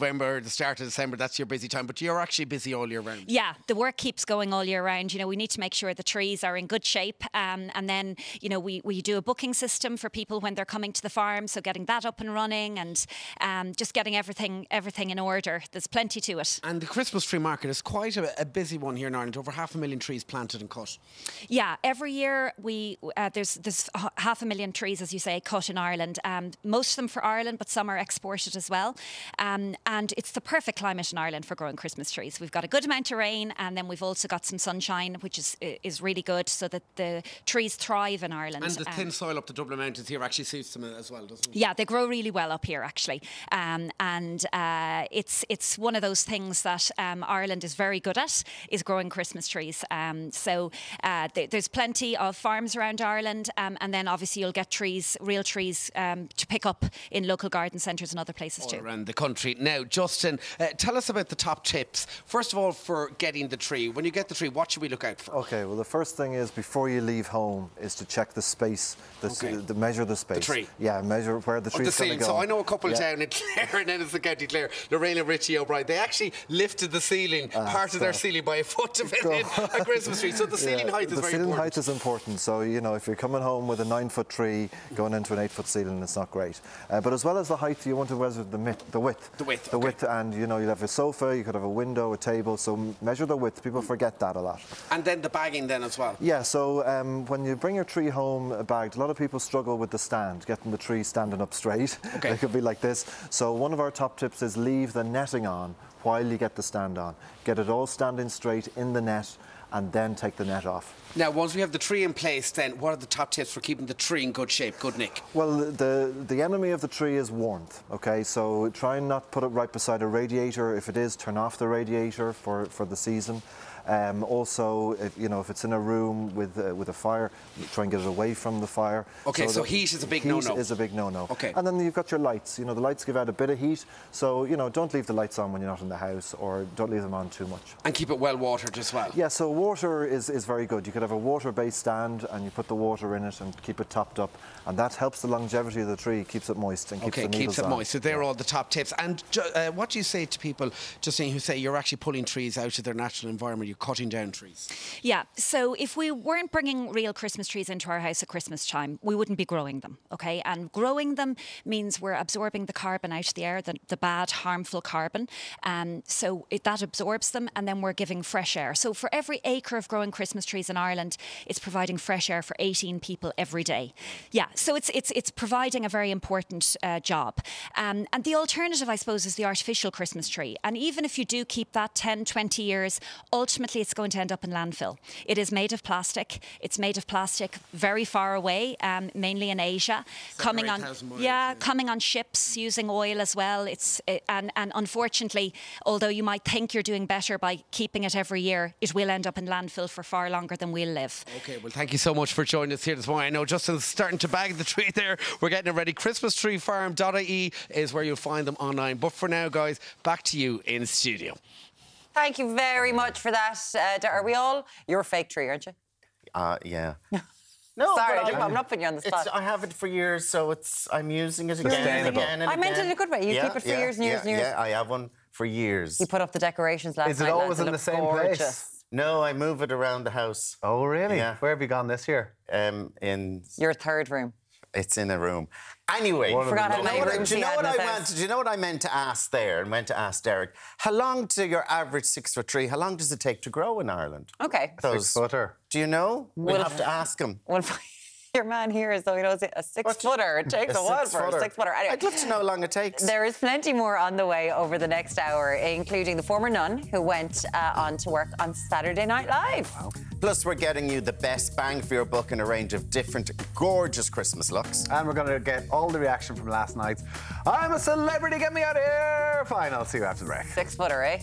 November, the start of December, that's your busy time, but you're actually busy all year round. Yeah, the work keeps going all year round. You know, we need to make sure the trees are in good shape. Um, and then, you know, we, we do a booking system for people when they're coming to the farm. So getting that up and running and um, just getting everything everything in order. There's plenty to it. And the Christmas tree market is quite a, a busy one here in Ireland. Over half a million trees planted and cut. Yeah, every year we uh, there's there's h- half a million trees, as you say, cut in Ireland. Um, most of them for Ireland, but some are exported as well. Um, and it's the perfect climate in Ireland for growing Christmas trees. We've got a good amount of rain, and then we've also got some sunshine, which is is really good, so that the trees thrive in Ireland. And the um, thin soil up the Dublin Mountains here actually suits them as well, doesn't it? Yeah, they grow really well up here, actually. Um, and uh, it's it's one of those things that um, Ireland is very good at, is growing Christmas trees. Um, so uh, th- there's plenty of farms around Ireland, um, and then obviously you'll get trees, real trees, um, to pick up in local garden centres and other places All too. around the country. Now, Justin, uh, tell us about the top tips. First of all, for getting the tree. When you get the tree, what should we look out for? Okay, well, the first thing is before you leave home is to check the space, the, Okay. the measure the space. The tree. Yeah, measure where the Of the tree's going ceiling. to go. So I know a couple Yeah. down in Clare, and then it's the County Clare, Lorraine and Richie O'Brien. They actually lifted the ceiling, Ah, part of their stop. ceiling, by a foot to fit in a Christmas tree. So the ceiling Yeah, height is the very ceiling important. height is important. So, you know, if you're coming home with a nine-foot tree going into an eight-foot ceiling, it's not great. Uh, but as well as the height, you want to measure the, mit- the width. The width, The width, and, you know, you'll have a sofa, you could have a window, a table, so m- measure the width. People forget that a lot. And then the bagging then as well. Yeah, so um, when you bring your tree home uh, bagged, a lot of people struggle with the stand, getting the tree standing up straight. Okay. It could be like this. So one of our top tips is leave the netting on while you get the stand on. Get it all standing straight in the net, and then take the net off. Now, once we have the tree in place, then what are the top tips for keeping the tree in good shape, good nick? Well, the the enemy of the tree is warmth, okay? So try and not put it right beside a radiator. If it is, turn off the radiator for, for the season. Um, also, if, you know, if it's in a room with uh, with a fire, try and get it away from the fire. Okay, so that- heat is a big heat no-no. is a big no-no. Okay. And then you've got your lights. You know, the lights give out a bit of heat, so, you know, don't leave the lights on when you're not in the house, or don't leave them on too much. And keep it well watered as well. Yeah, so water is, is very good. You could have a water-based stand, and you put the water in it and keep it topped up, and that helps the longevity of the tree, keeps it moist and keeps Okay, the needles keeps it on. moist. So they're all the top tips. And ju- uh, what do you say to people, Justine, who say you're actually pulling trees out of their natural environment, you're cutting down trees? Yeah, so if we weren't bringing real Christmas trees into our house at Christmas time, we wouldn't be growing them, okay? And growing them means we're absorbing the carbon out of the air, the, the bad, harmful carbon. Um, so it, that absorbs them, and then we're giving fresh air. So for every acre of growing Christmas trees in Ireland, it's providing fresh air for eighteen people every day. Yeah, so it's it's it's providing a very important uh, job. Um, and the alternative, I suppose, is the artificial Christmas tree. And even if you do keep that ten, twenty years, ultimately it's going to end up in landfill. It is made of plastic. It's made of plastic very far away, um, mainly in Asia, coming on, eight thousand miles, yeah, yeah. coming on ships using oil as well. It's it, and and unfortunately, although you might think you're doing better by keeping it every year, it will end up in landfill for far longer than we'll live. Okay, well, thank you so much for joining us here this morning. I know Justin's starting to bag the tree there. We're getting it ready. Christmas Tree Farm dot I E is where you'll find them online. But for now, guys, back to you in studio. Thank you very much for that. Uh, Dar- are we all? You're a fake tree, aren't you? Uh, yeah. No, Sorry, but I, I'm not putting you on the It's, spot. I have it for years, so it's I'm using it again and Sustainable. again and I meant it again. in a good way. You Yeah, keep it for yeah, years and years yeah, and years. Yeah, I have one for years. You put up the decorations last Is it night. always lads. It in the looked same gorgeous. place? No, I move it around the house. Oh, really? Yeah. Where have you gone this year? Um, in Your third room. It's in a room. Anyway, One of Forgot them. how many do you know what I- rooms do you he know had what in I his meant? house. Do you know what I meant to ask there and meant to ask Deric? How long do your average six foot tree? How long does it take to grow in Ireland? Okay. Those- Six footer. Do you know? We'll, Well, have to ask him. Well, your man here is though he knows it, a six footer. It takes a, while for a six footer. Anyway, I'd love to know how long it takes. there is plenty more on the way over the next hour, including the former nun who went uh, on to work on Saturday Night Live. Wow. Plus, we're getting you the best bang for your buck in a range of different gorgeous Christmas looks. And we're going to get all the reaction from last night's I'm a Celebrity, Get Me Out of Here final. See you after the break. Six footer, eh?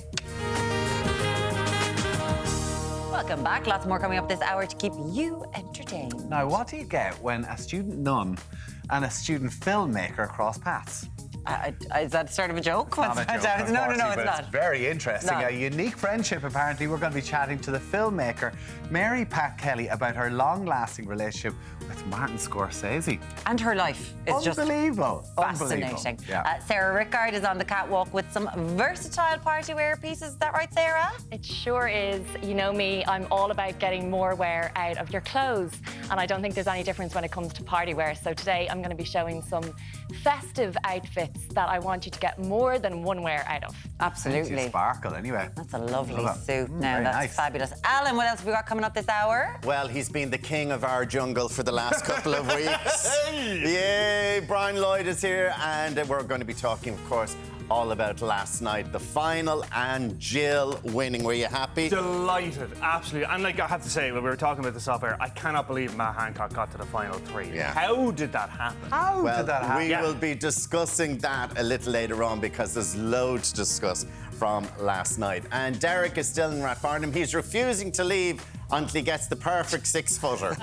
Welcome back. Lots more coming up this hour to keep you entertained. Now, what do you get when a student nun and a student filmmaker cross paths? Uh, is that sort of a joke? What's Not a joke, that? No, no, no, it's but not. It's very interesting. No. A unique friendship, apparently. We're going to be chatting to the filmmaker, Mary Pat Kelly, about her long-lasting relationship with Martin Scorsese. And her life is just Unbelievable. fascinating. Unbelievable. Yeah. Uh, Sarah Rickard is on the catwalk with some versatile party wear pieces. Is that right, Sarah? It sure is. You know me, I'm all about getting more wear out of your clothes. And I don't think there's any difference when it comes to party wear. So today I'm going to be showing some festive outfits that I want you to get more than one wear out of. Absolutely. Sparkle, anyway. That's a lovely Love suit. Mm, now, very that's nice. fabulous. Alan, what else have we got coming up this hour? Well, he's been the king of our jungle for the last couple of weeks. Yay! Brian Lloyd is here, and we're going to be talking, of course, all about last night, the final, and Jill winning. Were you happy? Delighted, absolutely. And like I have to say, when we were talking about this off air, I cannot believe Matt Hancock got to the final three. Yeah. How did that happen? How well, did that happen? we Yeah. will be discussing that a little later on because there's loads to discuss from last night. And Deric is still in Rathfarnham. He's refusing to leave until he gets the perfect six-footer.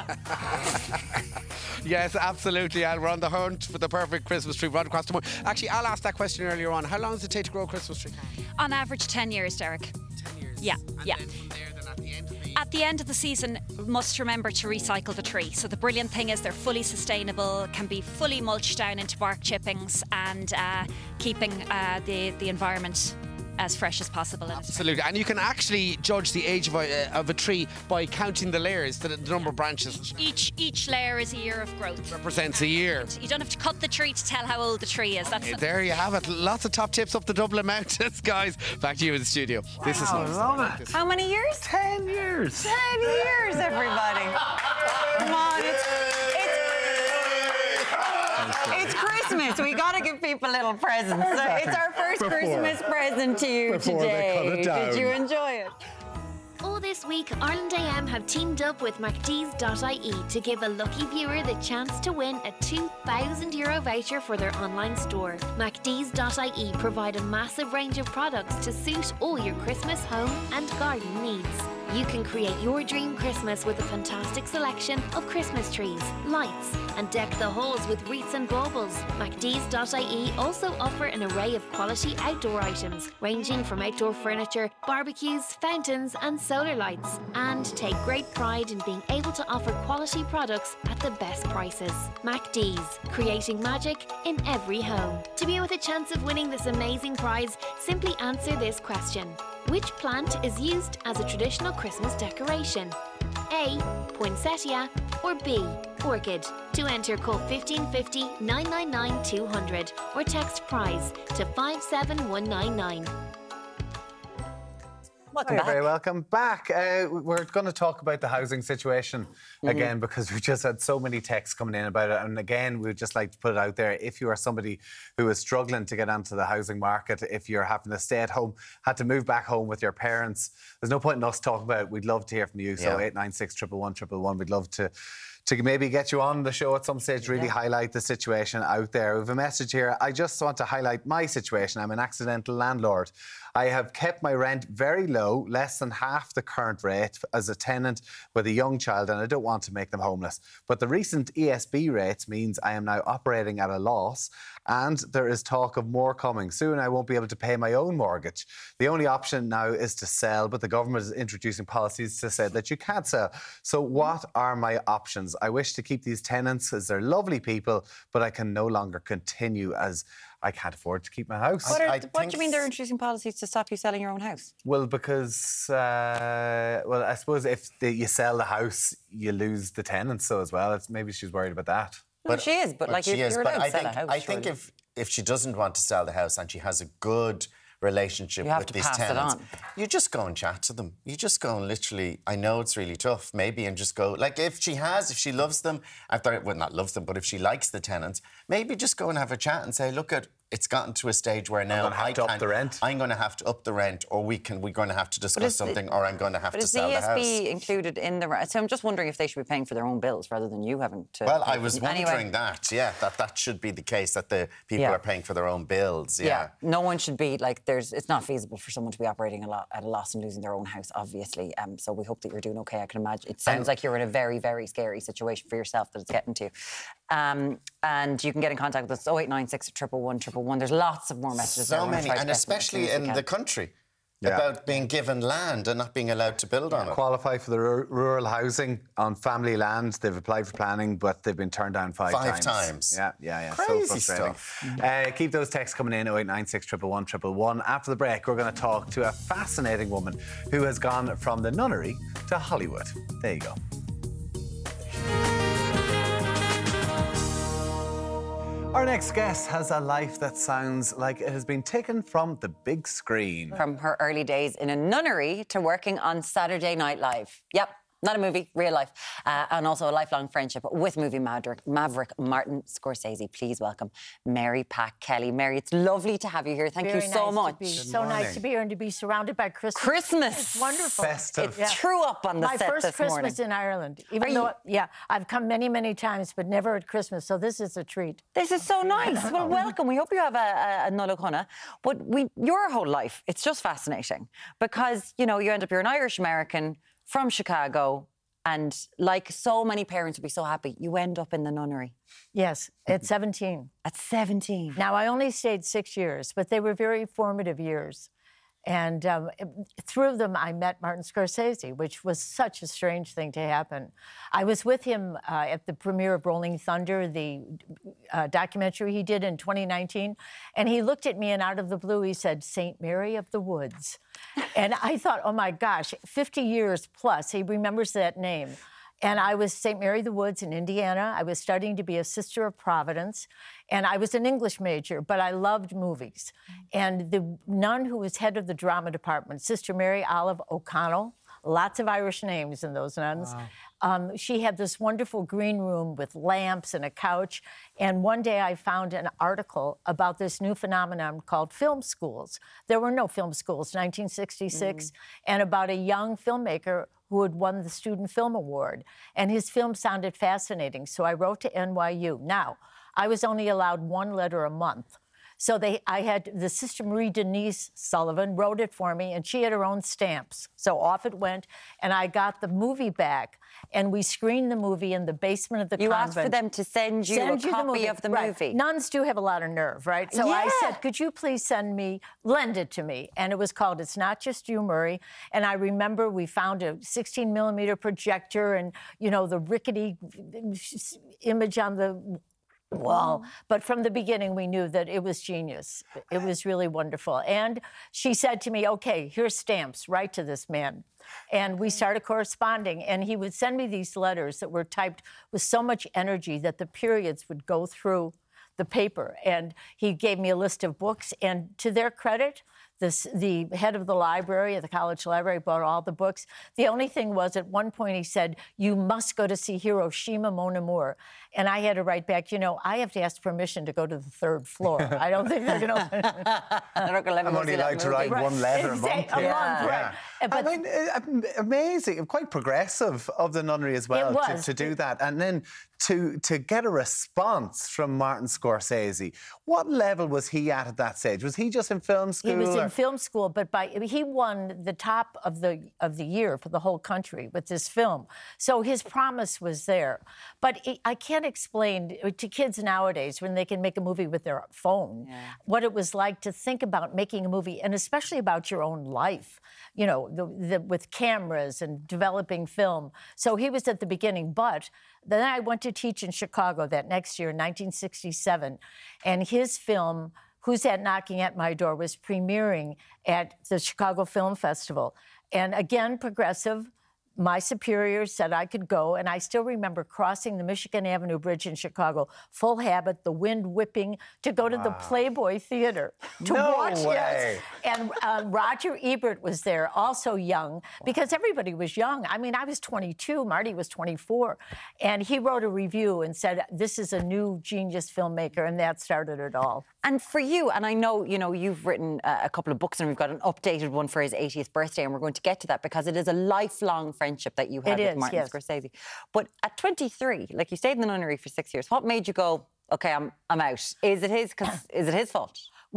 Yes, absolutely, Al. We're on the hunt for the perfect Christmas tree right across the moon. Actually, Al asked that question earlier on. How long does it take to grow a Christmas tree? On average, ten years, Deric. ten years? Yeah, yeah. At the end of the season, must remember to recycle the tree. So the brilliant thing is they're fully sustainable, can be fully mulched down into bark chippings and uh, keeping uh, the, the environment as fresh as possible. Absolutely, and you can actually judge the age of a, uh, of a tree by counting the layers, the, the number of branches. Each each layer is a year of growth. Represents a year. You don't have to cut the tree to tell how old the tree is. That's There you have it. Lots of top tips up the Dublin Mountains, guys. Back to you in the studio. This is love How many years? Ten years. Ten years, everybody. Come on, it's, it's, it's Christmas. We got to give people little presents. So it's our first Before- Christmas present to you before they today. cut it down. Did you enjoy it? All this week, Ireland A M have teamed up with MacD's dot I E to give a lucky viewer the chance to win a two thousand euro voucher for their online store. MacD's dot I E provide a massive range of products to suit all your Christmas home and garden needs. You can create your dream Christmas with a fantastic selection of Christmas trees, lights, and deck the halls with wreaths and baubles. MacD's dot I E also offer an array of quality outdoor items, ranging from outdoor furniture, barbecues, fountains, and solar lights, and take great pride in being able to offer quality products at the best prices. MacD's, creating magic in every home. To be with a chance of winning this amazing prize, simply answer this question. Which plant is used as a traditional Christmas decoration? A. Poinsettia or B. Orchid? To enter, call fifteen fifty, nine nine nine, two hundred or text prize to five seven one nine nine. Welcome Hi, back. very welcome back. Uh, we're going to talk about the housing situation Mhm. again because we've just had so many texts coming in about it. And again, we'd just like to put it out there. If you are somebody who is struggling to get onto the housing market, if you're having to stay at home, had to move back home with your parents, there's no point in us talking about it. We'd love to hear from you. So Yeah. eight nine six, one one one, one one. We'd love to to maybe get you on the show at some stage, really Yeah. highlight the situation out there. We have a message here. I just want to highlight my situation. I'm an accidental landlord. I have kept my rent very low, less than half the current rate as a tenant with a young child, and I don't want to make them homeless. But the recent E S B rates means I am now operating at a loss, and there is talk of more coming. Soon I won't be able to pay my own mortgage. The only option now is to sell, but the government is introducing policies to say that you can't sell. So what are my options? I wish to keep these tenants as they're lovely people, but I can no longer continue as I can't afford to keep my house. What, are, I what do you mean they're introducing policies to stop you selling your own house? Well, because, uh, well, I suppose if the, you sell the house, you lose the tenants, so as well. It's, maybe she's worried about that. Well, she is, but, like, she you're, is, you're but allowed I to sell think, a house, I think surely. if, if she doesn't want to sell the house and she has a good relationship You have with to these pass it tenants, on. you just go and chat to them. You just go and literally, I know it's really tough, maybe, and just go, like, if she has, if she loves them, after, well, not loves them, but if she likes the tenants, maybe just go and have a chat and say, look, at it's gotten to a stage where now gonna have I to up can't- the rent. I'm going to have to up the rent, or we can, we're going to have to discuss is the- something, or I'm going to have But to is the sell E the S house. B included in the rent? So I'm just wondering if they should be paying for their own bills rather than you having to. Well, pay I for was them. wondering Anyway, that, yeah, that that should be the case, that the people Yeah. are paying for their own bills, yeah. no one should be like. There's. It's not feasible for someone to be operating a lot at a loss and losing their own house, obviously. Um. So we hope that you're doing okay. I can imagine. It sounds And- like you're in a very, very scary situation for yourself that it's getting to. Um, and you can get in contact with us oh eight nine six, one one one, one one one. There's lots of more messages. So many, and especially in the country. Yeah. About being given land and not being allowed to build on it. Qualify for the r rural housing on family land. They've applied for planning, but they've been turned down five, five times. Five times. Yeah, yeah, yeah. Crazy so frustrating. stuff. Uh, keep those texts coming in, oh eight nine six, one one one, one one. After the break, we're going to talk to a fascinating woman who has gone from the nunnery to Hollywood. There you go. Our next guest has a life that sounds like it has been taken from the big screen. From her early days in a nunnery to working on Saturday Night Live. Yep. Not a movie, real life. Uh, and also a lifelong friendship with movie maverick, maverick Martin Scorsese. Please welcome Mary Pat Kelly. Mary, it's lovely to have you here. Thank Very you so nice much. To be, so morning. nice to be here and to be surrounded by Christmas. Christmas. It's wonderful. Festive. It's true up on the My set first this Christmas morning. in Ireland. Even Are though, you- yeah, I've come many, many times, but never at Christmas. So this is a treat. This is so nice. Well, welcome. We hope you have a, a, a Nullagh. But we, your whole life, it's just fascinating because, you know, you end up, you're an Irish American from Chicago. And like so many parents would be so happy, you end up in the nunnery. Yes, at seventeen. At seventeen. Now, I only stayed six years, but they were very formative years. And um, through them, I met Martin Scorsese, which was such a strange thing to happen. I was with him uh, at the premiere of Rolling Thunder, the uh, documentary he did in twenty nineteen. And he looked at me, and out of the blue, he said, Saint Mary of the Woods. And I thought, oh, my gosh, fifty years plus, he remembers that name. And I was Saint Mary of the Woods in Indiana. I was studying to be a Sister of Providence. And I was an English major, but I loved movies. And the nun who was head of the drama department, Sister Mary Olive O'Connell, lots of Irish names in those nuns. Wow. Um, she had this wonderful green room with lamps and a couch. And one day I found an article about this new phenomenon called film schools. There were no film schools, nineteen sixty-six, mm. and about a young filmmaker who had won the Student Film Award. And his film sounded fascinating, so I wrote to N Y U. Now, I was only allowed one letter a month. So they, I had the Sister Marie Denise Sullivan wrote it for me, and she had her own stamps. So off it went, and I got the movie back, and we screened the movie in the basement of the you convent. asked for them to send you Send a you copy the of the right. movie. Nuns do have a lot of nerve, right? So I Yeah. said, could you please send me, lend it to me? And it was called It's Not Just You, Murray. And I remember we found a sixteen millimeter projector and, you know, the rickety image on the wall. But from the beginning, we knew that it was genius. It was really wonderful. And she said to me, okay, here's stamps, write to this man. And we started corresponding. And he would send me these letters that were typed with so much energy that the periods would go through the paper. And he gave me a list of books. And to their credit, this, the head of the library at the college library bought all the books. The only thing was, at one point he said, you must go to see Hiroshima Mon Amour. And I had to write back, you know, I have to ask permission to go to the third floor. I don't think they're going to... They're not going to let me I'm go only see that allowed to movie. write Right. one letter a month. Exactly, a month, right. I mean, uh, amazing, quite progressive of the nunnery as well to, was. to do that. And then to, to get a response from Martin Scorsese. What level was he at at that stage? Was he just in film school? He was or? in film school, but by he won the top of the of the year for the whole country with this film. So his promise was there. But it, I can't explain to kids nowadays, when they can make a movie with their phone, Yeah. what it was like to think about making a movie, and especially about your own life, you know, the, the, with cameras and developing film. So he was at the beginning. But then I went to teach in Chicago that next year, nineteen sixty-seven, and his film, Who's That Knocking at My Door, was premiering at the Chicago Film Festival. And again, progressive. My superiors said I could go, and I still remember crossing the Michigan Avenue Bridge in Chicago, full habit, the wind whipping, to go to the Playboy Theater to No watch. way. Yes. And uh, Roger Ebert was there, also young, because everybody was young. I mean, I was twenty-two, Marty was twenty-four, and he wrote a review and said, this is a new genius filmmaker, and that started it all. And for you, and I know, you know, you've written uh, a couple of books, and we've got an updated one for his eightieth birthday, and we're going to get to that because it is a lifelong friendship that you have It with is, Martin yes. Scorsese. But at twenty-three, like you stayed in the nunnery for six years, what made you go, okay, I'm I'm out? Is it his? Cause is it his fault? Well,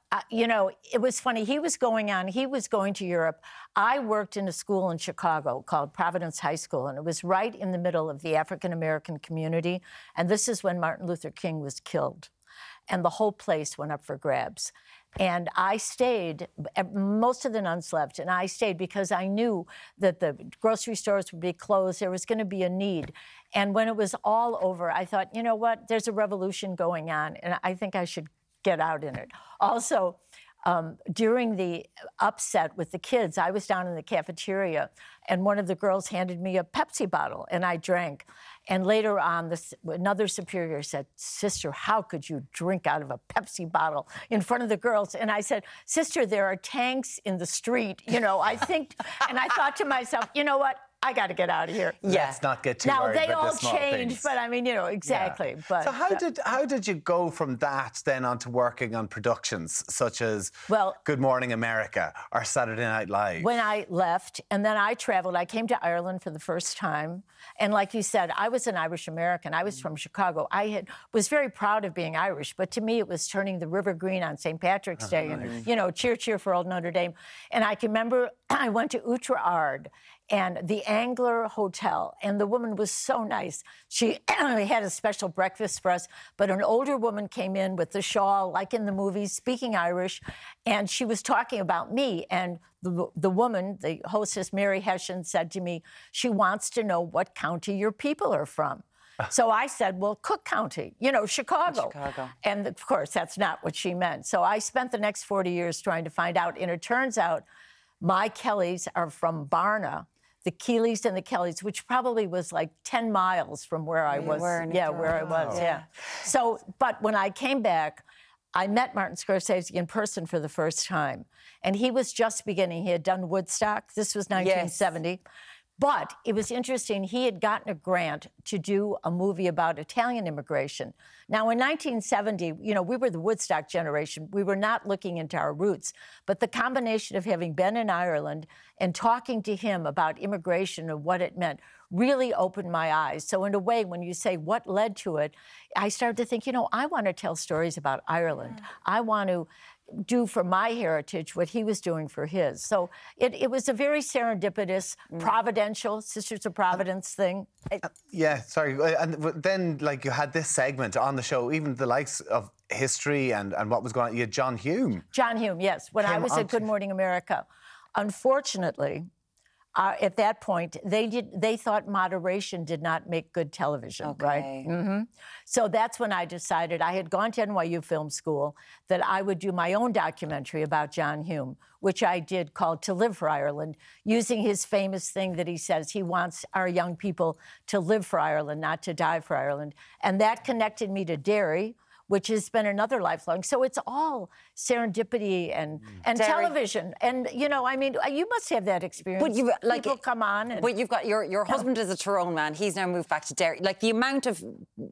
Uh, you know, it was funny. He was going on, he was going to Europe. I worked in a school in Chicago called Providence High School, and it was right in the middle of the African-American community. And this is when Martin Luther King was killed. And the whole place went up for grabs. And I stayed, most of the nuns left, and I stayed because I knew that the grocery stores would be closed, there was going to be a need. And when it was all over, I thought, you know what, there's a revolution going on, and I think I should get out in it. Also, um, during the upset with the kids, I was down in the cafeteria, and one of the girls handed me a Pepsi bottle, and I drank. And later on, this, another superior said, "Sister, how could you drink out of a Pepsi bottle in front of the girls?" And I said, "Sister, there are tanks in the street, you know, I think," and I thought to myself, you know what? I got to get out of here. Yeah. Let's not get too now, worried they about all the small changed, things. but I mean, you know, exactly. Yeah. But so how uh, did how did you go from that then onto working on productions such as well, Good Morning America or Saturday Night Live? When I left, and then I traveled, I came to Ireland for the first time. And like you said, I was an Irish American. I was from Chicago. I had was very proud of being Irish, but to me it was turning the river green on Saint Patrick's Day nice. and, you know, cheer, cheer for old Notre Dame. And I can remember I went to Outre-Ard and the Angler Hotel, and the woman was so nice. She had a special breakfast for us, but an older woman came in with the shawl, like in the movies, speaking Irish, and she was talking about me. And the, the woman, the hostess, Mary Hessian, said to me, she wants to know what county your people are from. So I said, well, Cook County, you know, Chicago. Chicago. And of course, that's not what she meant. So I spent the next forty years trying to find out, and it turns out my Kellys are from Barna, the Keeleys and the Kellys, which probably was like ten miles from where I was. Yeah, where I was, yeah. So, but when I came back, I met Martin Scorsese in person for the first time. And he was just beginning. He had done Woodstock. This was nineteen seventy. Yes. But it was interesting, he had gotten a grant to do a movie about Italian immigration. Now, in nineteen seventy, you know, we were the Woodstock generation. We were not looking into our roots. But the combination of having been in Ireland and talking to him about immigration and what it meant really opened my eyes. So in a way, when you say what led to it, I started to think, you know, I want to tell stories about Ireland. Yeah. I want to do for my heritage what he was doing for his. So it, it was a very serendipitous, mm. providential, Sisters of Providence thing. Uh, yeah, sorry. And then, like, you had this segment on the show, even the likes of history and, and what was going on. You had John Hume. John Hume, yes. When I was at Good Morning America. Unfortunately, Uh, at that point, they did. They thought moderation did not make good television, okay. right? Mm-hmm. So that's when I decided, I had gone to N Y U Film School, that I would do my own documentary about John Hume, which I did, called To Live for Ireland, using his famous thing that he says he wants our young people to live for Ireland, not to die for Ireland. And that connected me to Deric, which has been another lifelong. So it's all serendipity and, mm. and television. And, you know, I mean, you must have that experience. But you've, like, people come on. And, but you've got, your, your husband is a Tyrone man. He's now moved back to Derry. Like, the amount of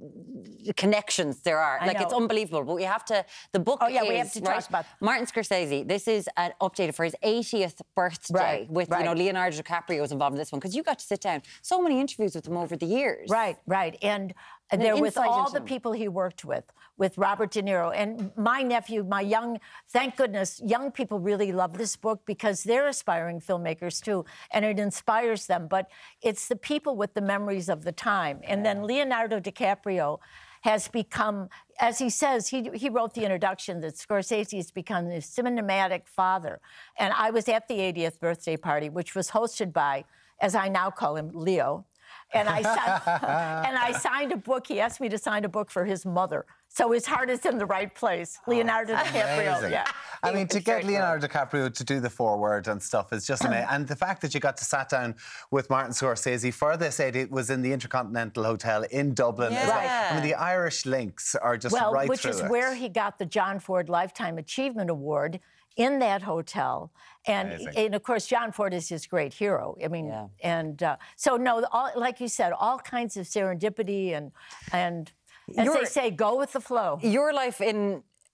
connections there are, I like, know. it's unbelievable. But we have to, the book Oh, yeah, is, we have to right, talk about Martin Scorsese, this is an updated for his eightieth birthday right, with, right. you know, Leonardo DiCaprio was involved in this one, because you got to sit down. So many interviews with him over the years. Right, right. And, And there an with insight all into the him. people he worked with, with Robert De Niro. And my nephew, my young, thank goodness, young people really love this book because they're aspiring filmmakers too, and it inspires them. But it's the people with the memories of the time. And then Leonardo DiCaprio has become, as he says, he, he wrote the introduction that Scorsese has become a cinematic father. And I was at the eightieth birthday party, which was hosted by, as I now call him, Leo. And I, and I signed a book. He asked me to sign a book for his mother. So his heart is in the right place. Leonardo oh, DiCaprio. Amazing. Yeah. I mean, to get Leonardo DiCaprio to do the foreword and stuff is just amazing. And the fact that you got to sat down with Martin Scorsese for this, it was in the Intercontinental Hotel in Dublin Yeah. as well. Right. I mean, the Irish links are just well, right which through is it. where he got the John Ford Lifetime Achievement Award, in that hotel. And, and of course, John Ford is his great hero. I mean, yeah. and uh, so, no, all, like you said, all kinds of serendipity and, and as Your, they say, go with the flow. Your life in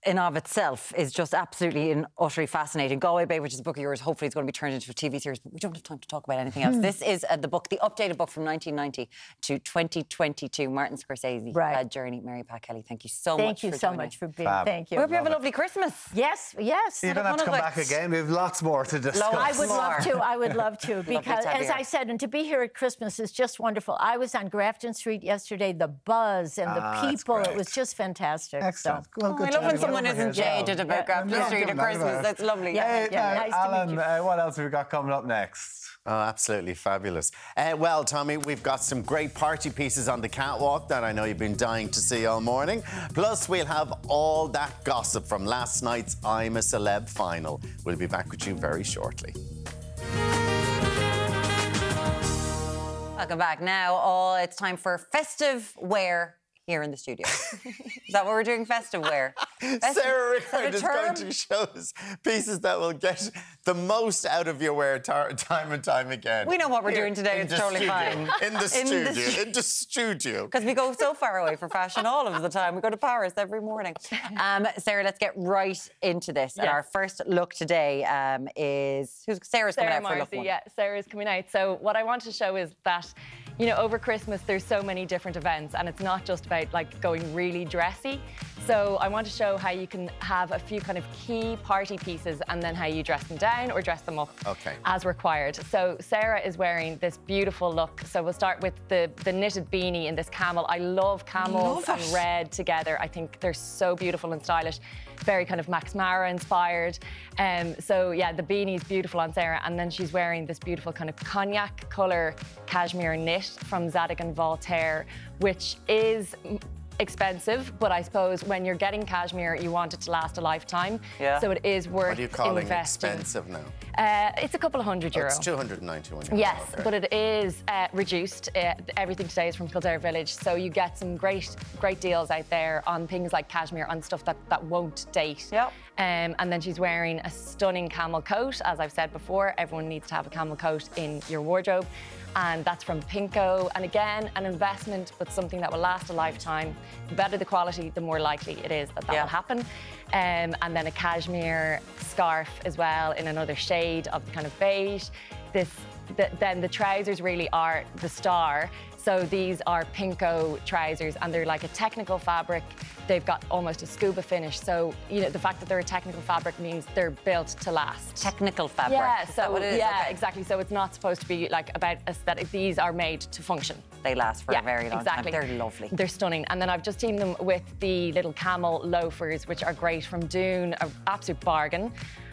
in of itself is just absolutely and utterly fascinating. Galway Bay, which is a book of yours, hopefully it's going to be turned into a T V series, but we don't have time to talk about anything else. Hmm. This is uh, the book, the updated book from nineteen ninety to twenty twenty-two, Martin Scorsese, Right. uh, Journey. Mary Pat Kelly, thank you so Thank much you for so joining. much for being. Fab. Thank you. We hope you have a Love it. lovely Christmas. Yes, yes. You don't have to come back again. We have lots more to discuss. I would love more. to. I would love to to because, have you as here. I said, and to be here at Christmas is just wonderful. I was on Grafton Street yesterday. The buzz and the Ah, that's people. It great. was just fantastic. Excellent. So. Well, Oh, good I to love when have you someone over isn't here as well. jaded about Grafton Yeah, Street yeah, at yeah, Christmas. yeah. That's lovely. Yeah, Hey, yeah, now, nice to meet Alan, you. uh, what else have we got coming up next? Oh, absolutely fabulous. Uh, well, Tommy, we've got some great party pieces on the catwalk that I know you've been dying to see all morning. Plus, we'll have all that gossip from last night's I'm a Celeb final. We'll be back with you very shortly. Welcome back. Now, all it's time for festive wear here in the studio. Is that what we're doing? Festive wear. Festive, Sarah is that a Rickard is going term? to show us pieces that will get the most out of your wear tar- time and time again. We know what we're Here doing today. in It's the totally studio. fine. In the In studio. the In the studio. Because we go so far away for fashion all of the time. We go to Paris every morning. Um, Sarah, let's get right into this. And Yes. our first look today um, is... Who's Sarah's Sarah coming out for look Marcy, one. yeah, Sarah's coming out. So what I want to show is that, you know, over Christmas there's so many different events, and it's not just about like going really dressy. So I want to show how you can have a few kind of key party pieces and then how you dress them down or dress them up Okay. as required. So Sarah is wearing this beautiful look. So we'll start with the, the knitted beanie in this camel. I love camels Love and it. red together. I think they're so beautiful and stylish. Very kind of Max Mara inspired. Um, so yeah, the beanie's beautiful on Sarah. And then she's wearing this beautiful kind of cognac colour cashmere knit from Zadig and Voltaire, which is expensive, but I suppose when you're getting cashmere, you want it to last a lifetime. Yeah. So it is worth What are you calling investing. expensive now? Uh, it's a couple of hundred Oh, euro. it's two hundred ninety-one. Yes, Okay. but it is uh, reduced. Uh, everything today is from Kildare Village, so you get some great, great deals out there on things like cashmere, on stuff that, that won't date. Yep. Um, and then she's wearing a stunning camel coat. As I've said before, everyone needs to have a camel coat in your wardrobe. And that's from Pinko. And again, an investment, but something that will last a lifetime. The better the quality, the more likely it is that that Yeah. will happen. Um, and then a cashmere scarf as well in another shade of the kind of beige. This, the, then the trousers really are the star. So these are Pinko trousers, and they're like a technical fabric. They've got almost a scuba finish. So, you know, the fact that they're a technical fabric means they're built to last. Technical fabric. Yeah, Is so that what it is? yeah, Okay. exactly. So it's not supposed to be like about aesthetic. These are made to function. They last for yeah, a very long exactly. time. They're lovely. They're stunning. And then I've just teamed them with the little camel loafers, which are great from Dune, an absolute bargain.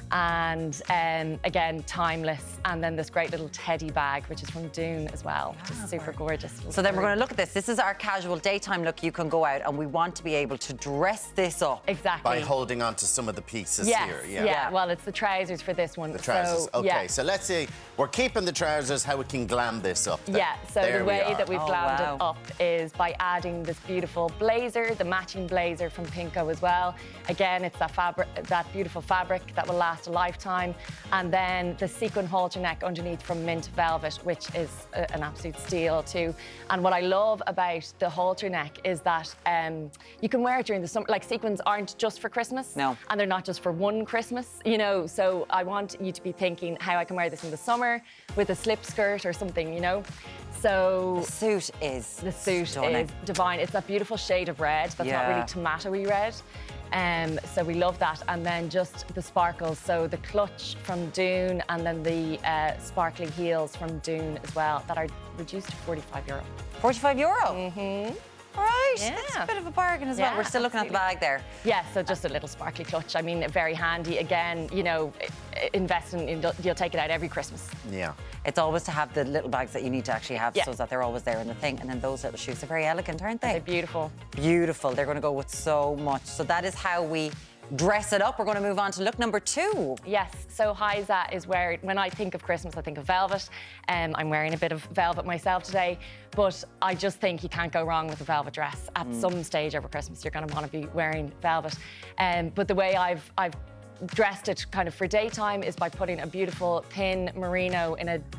And um, again, timeless. And then this great little teddy bag, which is from Dune as well, which is super gorgeous. So then we're going to look at this. This is our casual daytime look. You can go out, and we want to be able to dress this up. Exactly. By holding on to some of the pieces Yes, here. yeah. Well, it's the trousers for this one. The trousers. So, okay, yeah. so let's see. We're keeping the trousers, how we can glam this up. Then. Yeah, so There the we way are. that we've Oh, glammed wow. it up is by adding this beautiful blazer, the matching blazer from Pinko as well. Again, it's that fabric, that beautiful fabric that will last a lifetime. And then the sequin halter neck underneath from Mint Velvet, which is a, an absolute steal too. And what I love about the halter neck is that um, you can wear it during the summer. Like, sequins aren't just for Christmas. No. And they're not just for one Christmas, you know. So I want you to be thinking how I can wear this in the summer with a slip skirt or something, you know. So the suit is the suit stunning. is divine. It's that beautiful shade of red that's Yeah. not really tomatoey red. Um, so we love that. And then just the sparkles. So the clutch from Dune, and then the uh, sparkly heels from Dune as well, that are reduced to forty-five euro. forty-five euro? Mm-hmm. All right, Yeah. that's a bit of a bargain as well. Yeah, We're still looking at the bag there. Yeah, so just a little sparkly clutch. I mean, very handy. Again, you know, i- invest in, in, you'll take it out every Christmas. Yeah. It's always to have the little bags that you need to actually have Yeah. so that they're always there in the thing. And then those little shoes are very elegant, aren't they? They're beautiful. Beautiful. They're going to go with so much. So that is how we dress it up. We're going to move on to look number two. Yes, so Heiza is where, when I think of Christmas, I think of velvet. Um, I'm wearing a bit of velvet myself today, but I just think you can't go wrong with a velvet dress. At Mm. some stage over Christmas, you're going to want to be wearing velvet. Um, but the way I've, I've dressed it kind of for daytime is by putting a beautiful pin merino in a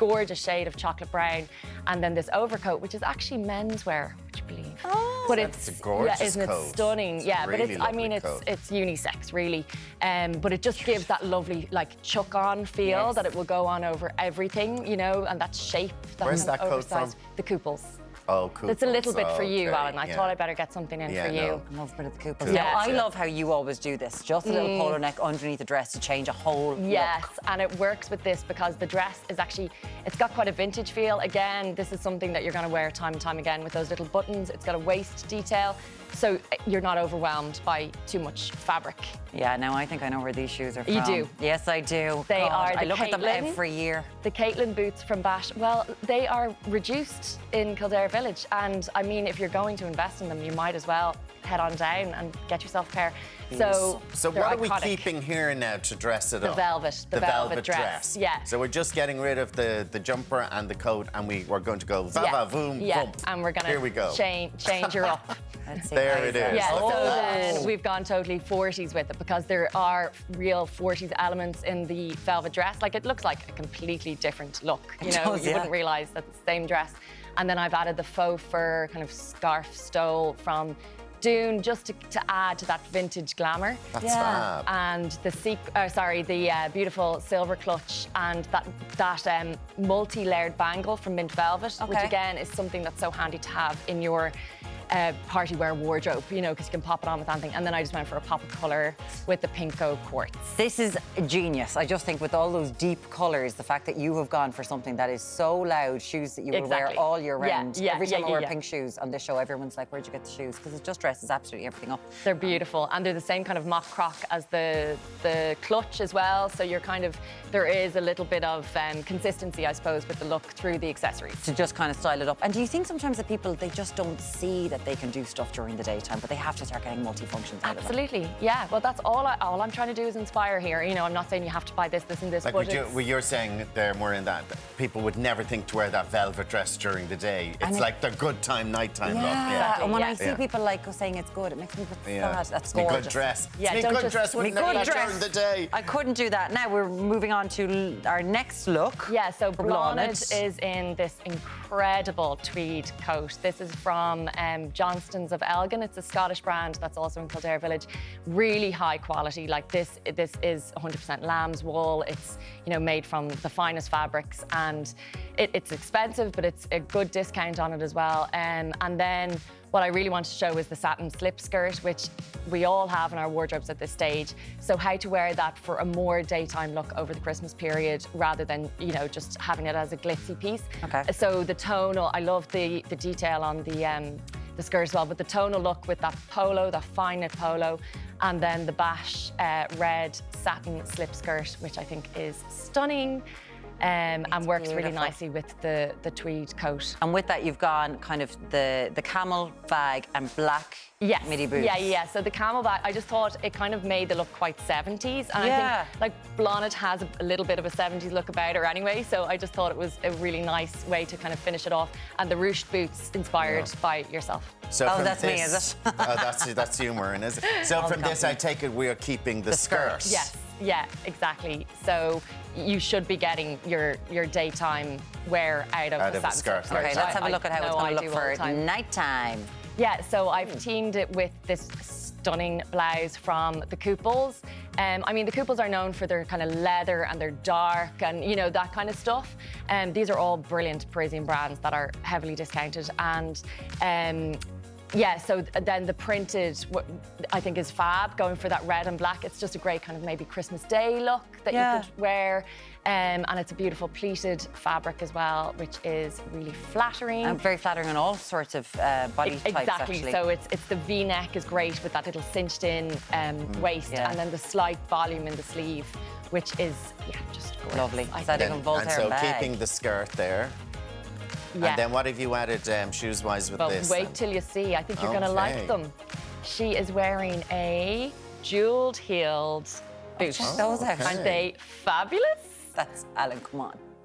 gorgeous shade of chocolate brown, and then this overcoat, which is actually menswear, would you believe? Oh, but that's it's a gorgeous yeah, isn't coat. it stunning? It's a yeah, really but it's I mean lovely it's coat. it's unisex really, um, but it just gives that lovely like chuck-on feel Yes. that it will go on over everything, you know, and that shape. That Where's kind of that coat from? oversized- The Couples. Oh, cool. It's a little bit for you, okay, Alan. I yeah. thought I'd better get something in Yeah, for you. no. I love a bit of the Couples. Yeah. Now, I Yeah. love how you always do this. Just a little Mm. polo neck underneath the dress to change a whole Yes, look. and it works with this because the dress is actually, it's got quite a vintage feel. Again, this is something that you're going to wear time and time again with those little buttons. It's got a waist detail, so you're not overwhelmed by too much fabric. Yeah, now I think I know where these shoes are from. You do? Yes, I do. They God, are the I look at them Caitlin- every year. The Caitlin boots from Bash, well, they are reduced in Kildare Village. And I mean, if you're going to invest in them, you might as well head on down and get yourself a pair. So, So they're what are we iconic. keeping here now to dress it The up? velvet, the velvet dress, yeah. So we're just getting rid of the, the jumper and the coat, and we, we're going to go va yeah. va voom yeah. vump. And we're going Here we go. to change, change her up. Let's see There how it you is. do. Yeah, Look so at that. then we've gone totally forties with it because there are real forties elements in the velvet dress. Like it looks like a completely different look. You It know, does, you yeah. wouldn't realise that's the same dress. And then I've added the faux fur kind of scarf stole from Dune just to, to add to that vintage glamour. That's Yeah. fab. And the sequ- uh, sorry, the uh, beautiful silver clutch and that that um, multi-layered bangle from mint velvet, which Okay. again is something that's so handy to have in your uh, party wear wardrobe, you know, because you can pop it on with anything. And then I just went for a pop of colour with the pinko quartz. This is genius. I just think with all those deep colours, the fact that you have gone for something that is so loud, shoes that you will Exactly. wear all year Yeah, round. yeah, Every yeah, time I yeah, wear yeah. pink shoes on this show, everyone's like, where'd you get the shoes? Because it just dresses absolutely everything up. They're beautiful, and they're the same kind of mock croc as the the clutch as well. So you're kind of, there is a little bit of um, consistency, I suppose, with the look through the accessories. To just kind of style it up. And do you think sometimes that people, they just don't see that they can do stuff during the daytime, but they have to start getting multifunctions out of it? Absolutely, yeah. Well, that's all. I, all I'm trying to do is inspire here. You know, I'm not saying you have to buy this, this, and this, Like but we do, it's- well, you're saying there more in that, that people would never think to wear that velvet dress during the day. It's And it- like the good time, nighttime Yeah, look. Yeah. and when I see Yeah. people like saying it's good, it makes me feel Yeah. sad. That's It's me gorgeous. good dress. Yeah, it's me don't good just- dress. Me Wouldn't know good that dress. during the day. I couldn't do that. Now we're moving on to l- our next look. Yeah, so for Blonde Blonde. is in this incredible tweed coat. This is from um, Johnston's of Elgin. It's a Scottish brand that's also in Kildare Village. Really high quality. Like this, this is one hundred percent lamb's wool. It's, you know, made from the finest fabrics, and it, it's expensive, but it's a good discount on it as well. Um, and then what I really want to show is the satin slip skirt, which we all have in our wardrobes at this stage. So how to wear that for a more daytime look over the Christmas period rather than, you know, just having it as a glitzy piece. Okay. So the tonal, I love the, the detail on the, um, the skirt as well, but the tonal look with that polo, that fine knit polo, and then the Bash uh, red satin slip skirt, which I think is stunning. Um, and works really beautiful. nicely with the, the tweed coat. And with that, you've gone kind of the, the camel bag and black Yes. midi boots. Yeah, yeah. So the camel bag, I just thought it kind of made the look quite seventies. And Yeah. I think like Blonde has a, a little bit of a seventies look about her anyway. So I just thought it was a really nice way to kind of finish it off. And the ruched boots inspired Yeah. by yourself. So Oh, from that's me, this, is it? oh, that's that's humour, is it? So All the from this, I compliment. take it we are keeping the, The skirt. skirt. Yes, yeah, exactly. So you should be getting your your daytime wear out of Out the of the satin skirt, slip. right. Okay, I- let's have a look at how I it's know going I to do look all for the time. nighttime. Yeah, so I've teamed it with this stunning blouse from the Couples. Um, I mean, the Couples are known for their kind of leather and their dark and, you know, that kind of stuff. And um, these are all brilliant Parisian brands that are heavily discounted. And um, yeah, so th- then the printed, what I think is fab, going for that red and black. It's just a great kind of maybe Christmas Day look that Yeah. you could wear. Um, and it's a beautiful pleated fabric as well, which is really flattering. And very flattering on all sorts of uh, body E- types, Exactly. actually. So it's it's the V-neck is great with that little cinched in um, waist, yeah. and then the slight volume in the sleeve, which is yeah just gorgeous. Lovely. I So think. you And, can Voltaire and so bag. keeping the skirt there. Yeah. And then what have you added um, shoes-wise with Well, this? wait then? till you see. I think you're going to Okay. like them. She is wearing a jeweled heeled boot. check those out. okay. Aren't they fabulous? That's Alan, come on.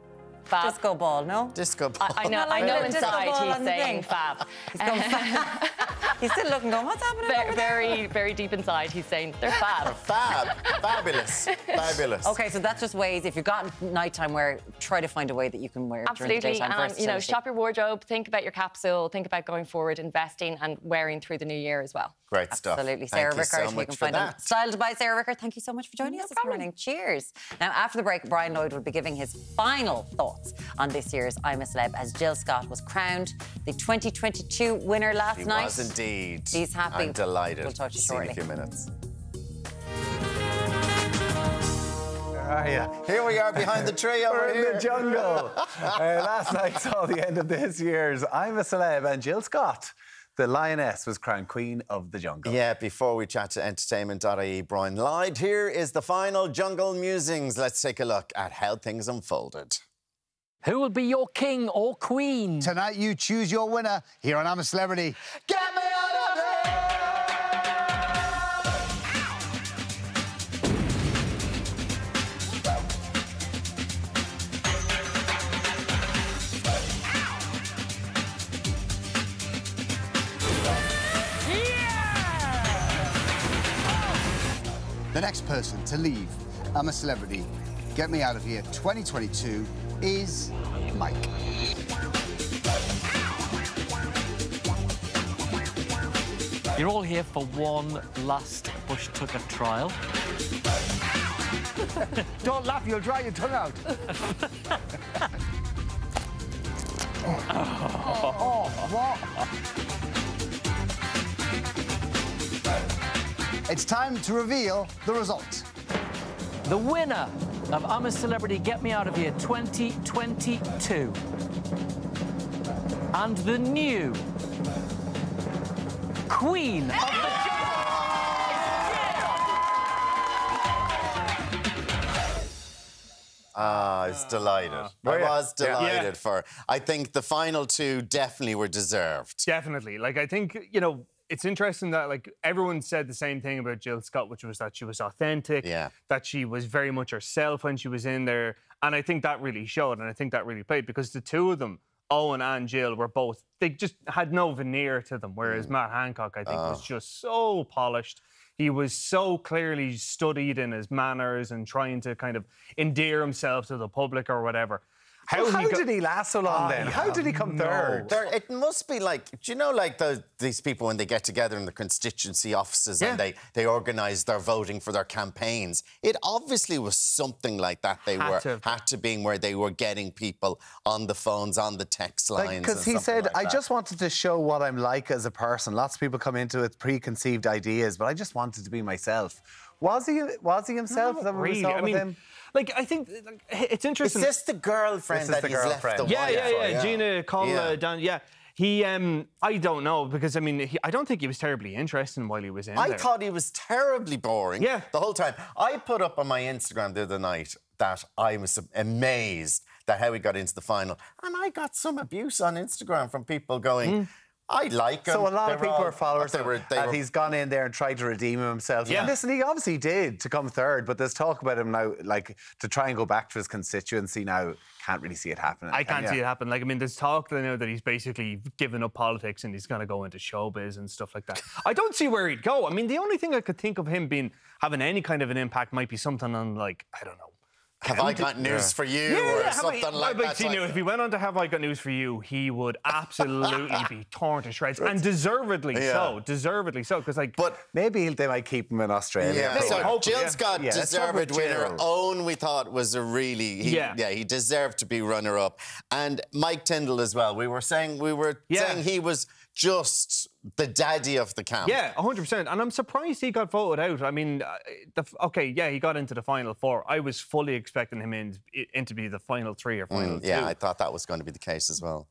Fab. Disco ball, no? Disco ball. I, I know, I know inside he's saying fab. He's, going fab. He's still looking, going, what's happening Very, over there? very, very deep inside, he's saying they're fab. Fab. Fabulous. Fabulous. Okay, so that's just ways, if you've got nighttime wear, try to find a way that you can wear it during the Absolutely, daytime. and you know, shop your wardrobe, think about your capsule, think about going forward, investing and wearing through the new year as well. Great stuff. Absolutely. Thank Sarah you Rickard, so you much can for find them that. styled by Sarah Rickard. Thank you so much for joining us this morning. Cheers. Now, after the break, Brian Lloyd will be giving his final thoughts on this year's I'm a Celeb, as Jill Scott was crowned the twenty twenty-two winner last He night. was indeed. He's happy. I'm delighted. We'll talk to you See you in shortly. a few minutes. Are you? Here we are behind the tree over We're here. in the jungle. uh, last night saw the end of this year's I'm a Celeb, and Jill Scott, the lioness, was crowned Queen of the Jungle. Yeah, before we chat to entertainment dot I E, Brian Lloyd, here is the final Jungle Musings. Let's take a look at how things unfolded. Who will be your king or queen? Tonight you choose your winner here on I'm a Celebrity. Get me out of here! The next person to leave I'm a Celebrity, Get Me Out of Here twenty twenty-two is Mike. You're all here for one last Bush Tucker trial. Don't laugh, you'll dry your tongue out. Oh, what? It's time to reveal the result. The winner of I'm a Celebrity, Get Me Out of Here twenty twenty-two. And the new Queen of the Ah, I was delighted. I Oh, yeah. was Yeah. delighted Yeah. for. I think the final two definitely were deserved. Definitely. Like, I think, you know, it's interesting that, like, everyone said the same thing about Jill Scott, which was that she was authentic, Yeah. that she was very much herself when she was in there. And I think that really showed, and I think that really played, because the two of them, Owen and Jill, were both, they just had no veneer to them, whereas Matt Hancock, I think, was Oh. just so polished. He was so clearly studied in his manners and trying to kind of endear himself to the public or whatever. How, how he got- did he last so long I then? How did he come have no third? There, it must be like, do you know, like the, these people when they get together in the constituency offices and they, they organise their voting for their campaigns? It obviously was something like that. They Had were to. had to be where they were getting people on the phones, on the text lines. Because and he something said, like I that." just wanted to show what I'm like as a person. Lots of people come into it with preconceived ideas, but I just wanted to be myself. Was he? Was he himself? Is that what we really. saw I with mean, him? like, I think like, it's Is interesting. this the girlfriend This is that the he's girlfriend. left the Yeah, wife yeah, for? yeah. Gina Conla Yeah. down. Yeah, he. Um, I don't know, because I mean, he, I don't think he was terribly interesting while he was in I there. thought he was terribly boring Yeah. the whole time. I put up on my Instagram the other night that I was amazed that how he got into the final. And I got some abuse on Instagram from people going, I like him. So a lot They of were people all- are followers, They were, they and were, he's gone in there and tried to redeem himself. Yeah. And listen, he obviously did to come third, but there's talk about him now, like, to try and go back to his constituency now. Can't really see it happening. I can can't ya? see it happen. Like, I mean, there's talk that I know that he's basically given up politics and he's going to go into showbiz and stuff like that. I don't see where he'd go. I mean, the only thing I could think of him being having any kind of an impact might be something on, like, I don't know. Have I got news for you? Yeah, or yeah, have something I, like but that. see, you know, like- if he went on to Have I Got News for You, he would absolutely be torn to shreds, and deservedly Yeah. so, deservedly so, because like, but maybe they might keep him in Australia. Yeah, for a so while. Jill Scott, Yeah, let's talk deserved about winner. Jill. Owen, we thought, was a really... He, Yeah. yeah, he deserved to be runner-up. And Mike Tyndall as well. We were saying we were Yeah. saying he was just the daddy of the camp. yeah, one hundred percent. And I'm surprised he got voted out. I mean, uh, the, okay, yeah, he got into the final four. I was fully expecting him in, in to be the final three or final Mm, yeah, two. I thought that was going to be the case as well. But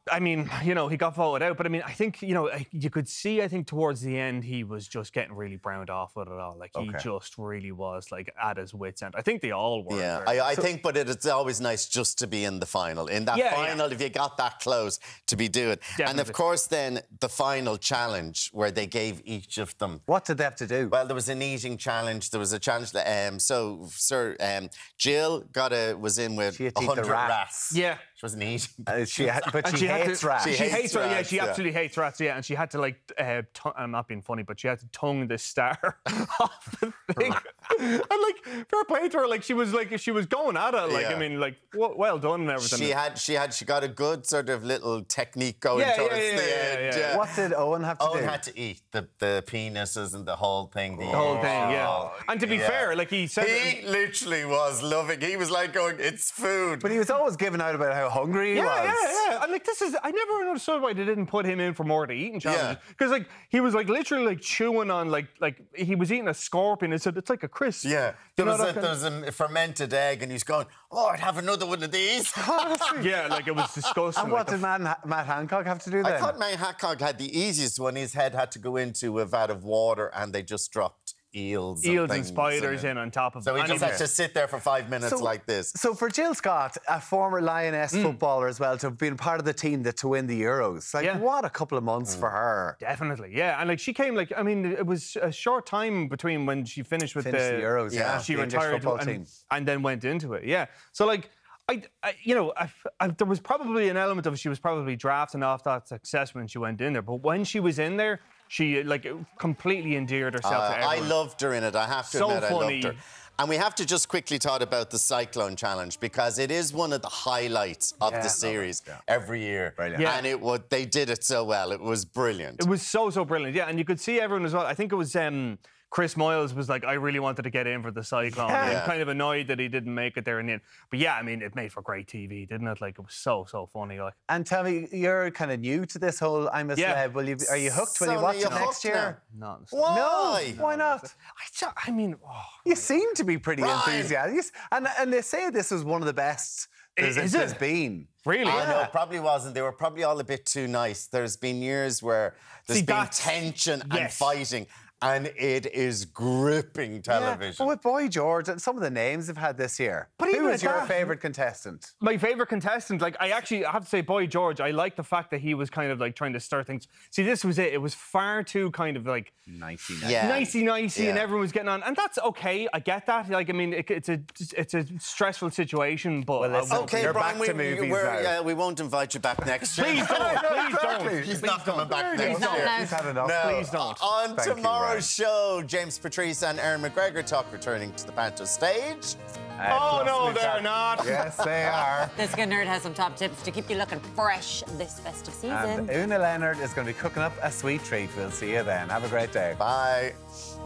I mean, you know, he got voted out, but I mean, I think, you know, you could see, I think towards the end, he was just getting really browned off with it all. Like, he Okay. just really was, like, at his wit's end. I think they all were. Yeah, very- I, I So- think, but it, it's always nice just to be in the final. In that Yeah, final, if you got that close, to be doing. And of Definitely. course, then the final challenge where they gave each of them. What did they have to do? Well, there was an eating challenge. There was a challenge. That, um, so, sir, um, Jill got a was in with She had to eat one the hundred rats. rats. Yeah. She wasn't eating. Uh, she had, but And she, had hates to, rats. She, She hates, hates rats. Yeah, rats, she yeah. absolutely hates rats. Yeah, and she had to like. Uh, tongue, I'm not being funny, but she had to tongue the star off the thing. and like, fair play to her. Like she was like she was going at it. Like Yeah. I mean, like w- well done and everything. She had, she had, she got a good sort of little technique going Yeah, yeah, towards yeah, the yeah, end. yeah, yeah. What did Owen have to Owen do? had to eat the, the penises and the whole thing. The whole thing, yeah. Oh, And to be yeah. fair, like he said, He literally was loving. He was like going, "It's food." But he was always giving out about how hungry he yeah, was. yeah, yeah. And like this is, I never understood why they didn't put him in for more of the eating challenges. Because like he was like literally like chewing on like like he was eating a scorpion. It said it's like a crisp. Yeah, You there know was, that a, kind there was a fermented egg, and he's going, "Oh, I'd have another one of these." Yeah, like it was disgusting. And like what the did Matt, Matt Hancock have to do then? I thought Matt Hancock had the easiest one. His head had to go into a vat of water, and they just dropped eels, eels and things spiders it. in on top of So he it. just had to sit there for five minutes So- like this. So for Jill Scott, a former Lioness Mm. footballer as well, to have been part of the team that to win the Euros, like Yeah. what a couple of months Mm. for her. Definitely, yeah. And like she came, like I mean, it was a short time between when she finished with Finished the, the Euros, yeah, she the English retired football and, team. and then went into it, yeah. So like, I, I you know, I, I, there was probably an element of she was probably drafting off that success when she went in there, but when she was in there, she like completely endeared herself Uh, to I everyone. loved her in it. I have to So admit, funny. I loved her. And we have to just quickly talk about the Cyclone Challenge because it is one of the highlights of Yeah, the love series it, yeah. every year. Brilliant. Yeah. And it was, they did it so well. It was brilliant. It was so so brilliant, yeah. And you could see everyone as well. I think it was um, Chris Moyles was like, I really wanted to get in for the Cyclone. Yeah. He was kind of annoyed that he didn't make it there in the end. But yeah, I mean, it made for great T V, didn't it? Like it was so so funny. Like. And tell me, you're kind of new to this whole I'm a Yeah. Celeb. Will you? Are you hooked? Will So you are watch you it next hooked year? No, Why? No, why not? I, ju- I mean, oh, You seem to be pretty Brian. enthusiastic, Yes, and and they say this is one of the best there's, Is there's it? been. really? Oh, no, it probably wasn't. They were probably all a bit too nice. There's been years where there's See, been that's- tension and yes. fighting, and it is gripping Yeah, television. but with Boy George and some of the names they've had this year. But Who even is at your that- favourite contestant? My favourite contestant, like I actually I have to say, Boy George, I like the fact that he was kind of like trying to start things. See, this was it. It was far too kind of like Nicey, Yeah. nicey nicey, and Yeah. everyone was getting on, and that's okay. I get that. Like, I mean, it, it's a it's a stressful situation, but Well, listen, I- Okay, You're Brian, back we, to movies we're, now. uh, we won't invite you back next year. please don't, please exactly. don't. He's Please not coming don't. back Please next don't. year. He's had enough. No. Please don't. On Thank you, tomorrow's show, James Patrice and Erin McGregor talk returning to the Panto stage. Uh, Oh no, philosophy they're chat. not. Yes, they are. This Good Nerd has some top tips to keep you looking fresh this festive season. And Una Leonard is going to be cooking up a sweet treat. We'll see you then. Have a great day. Bye.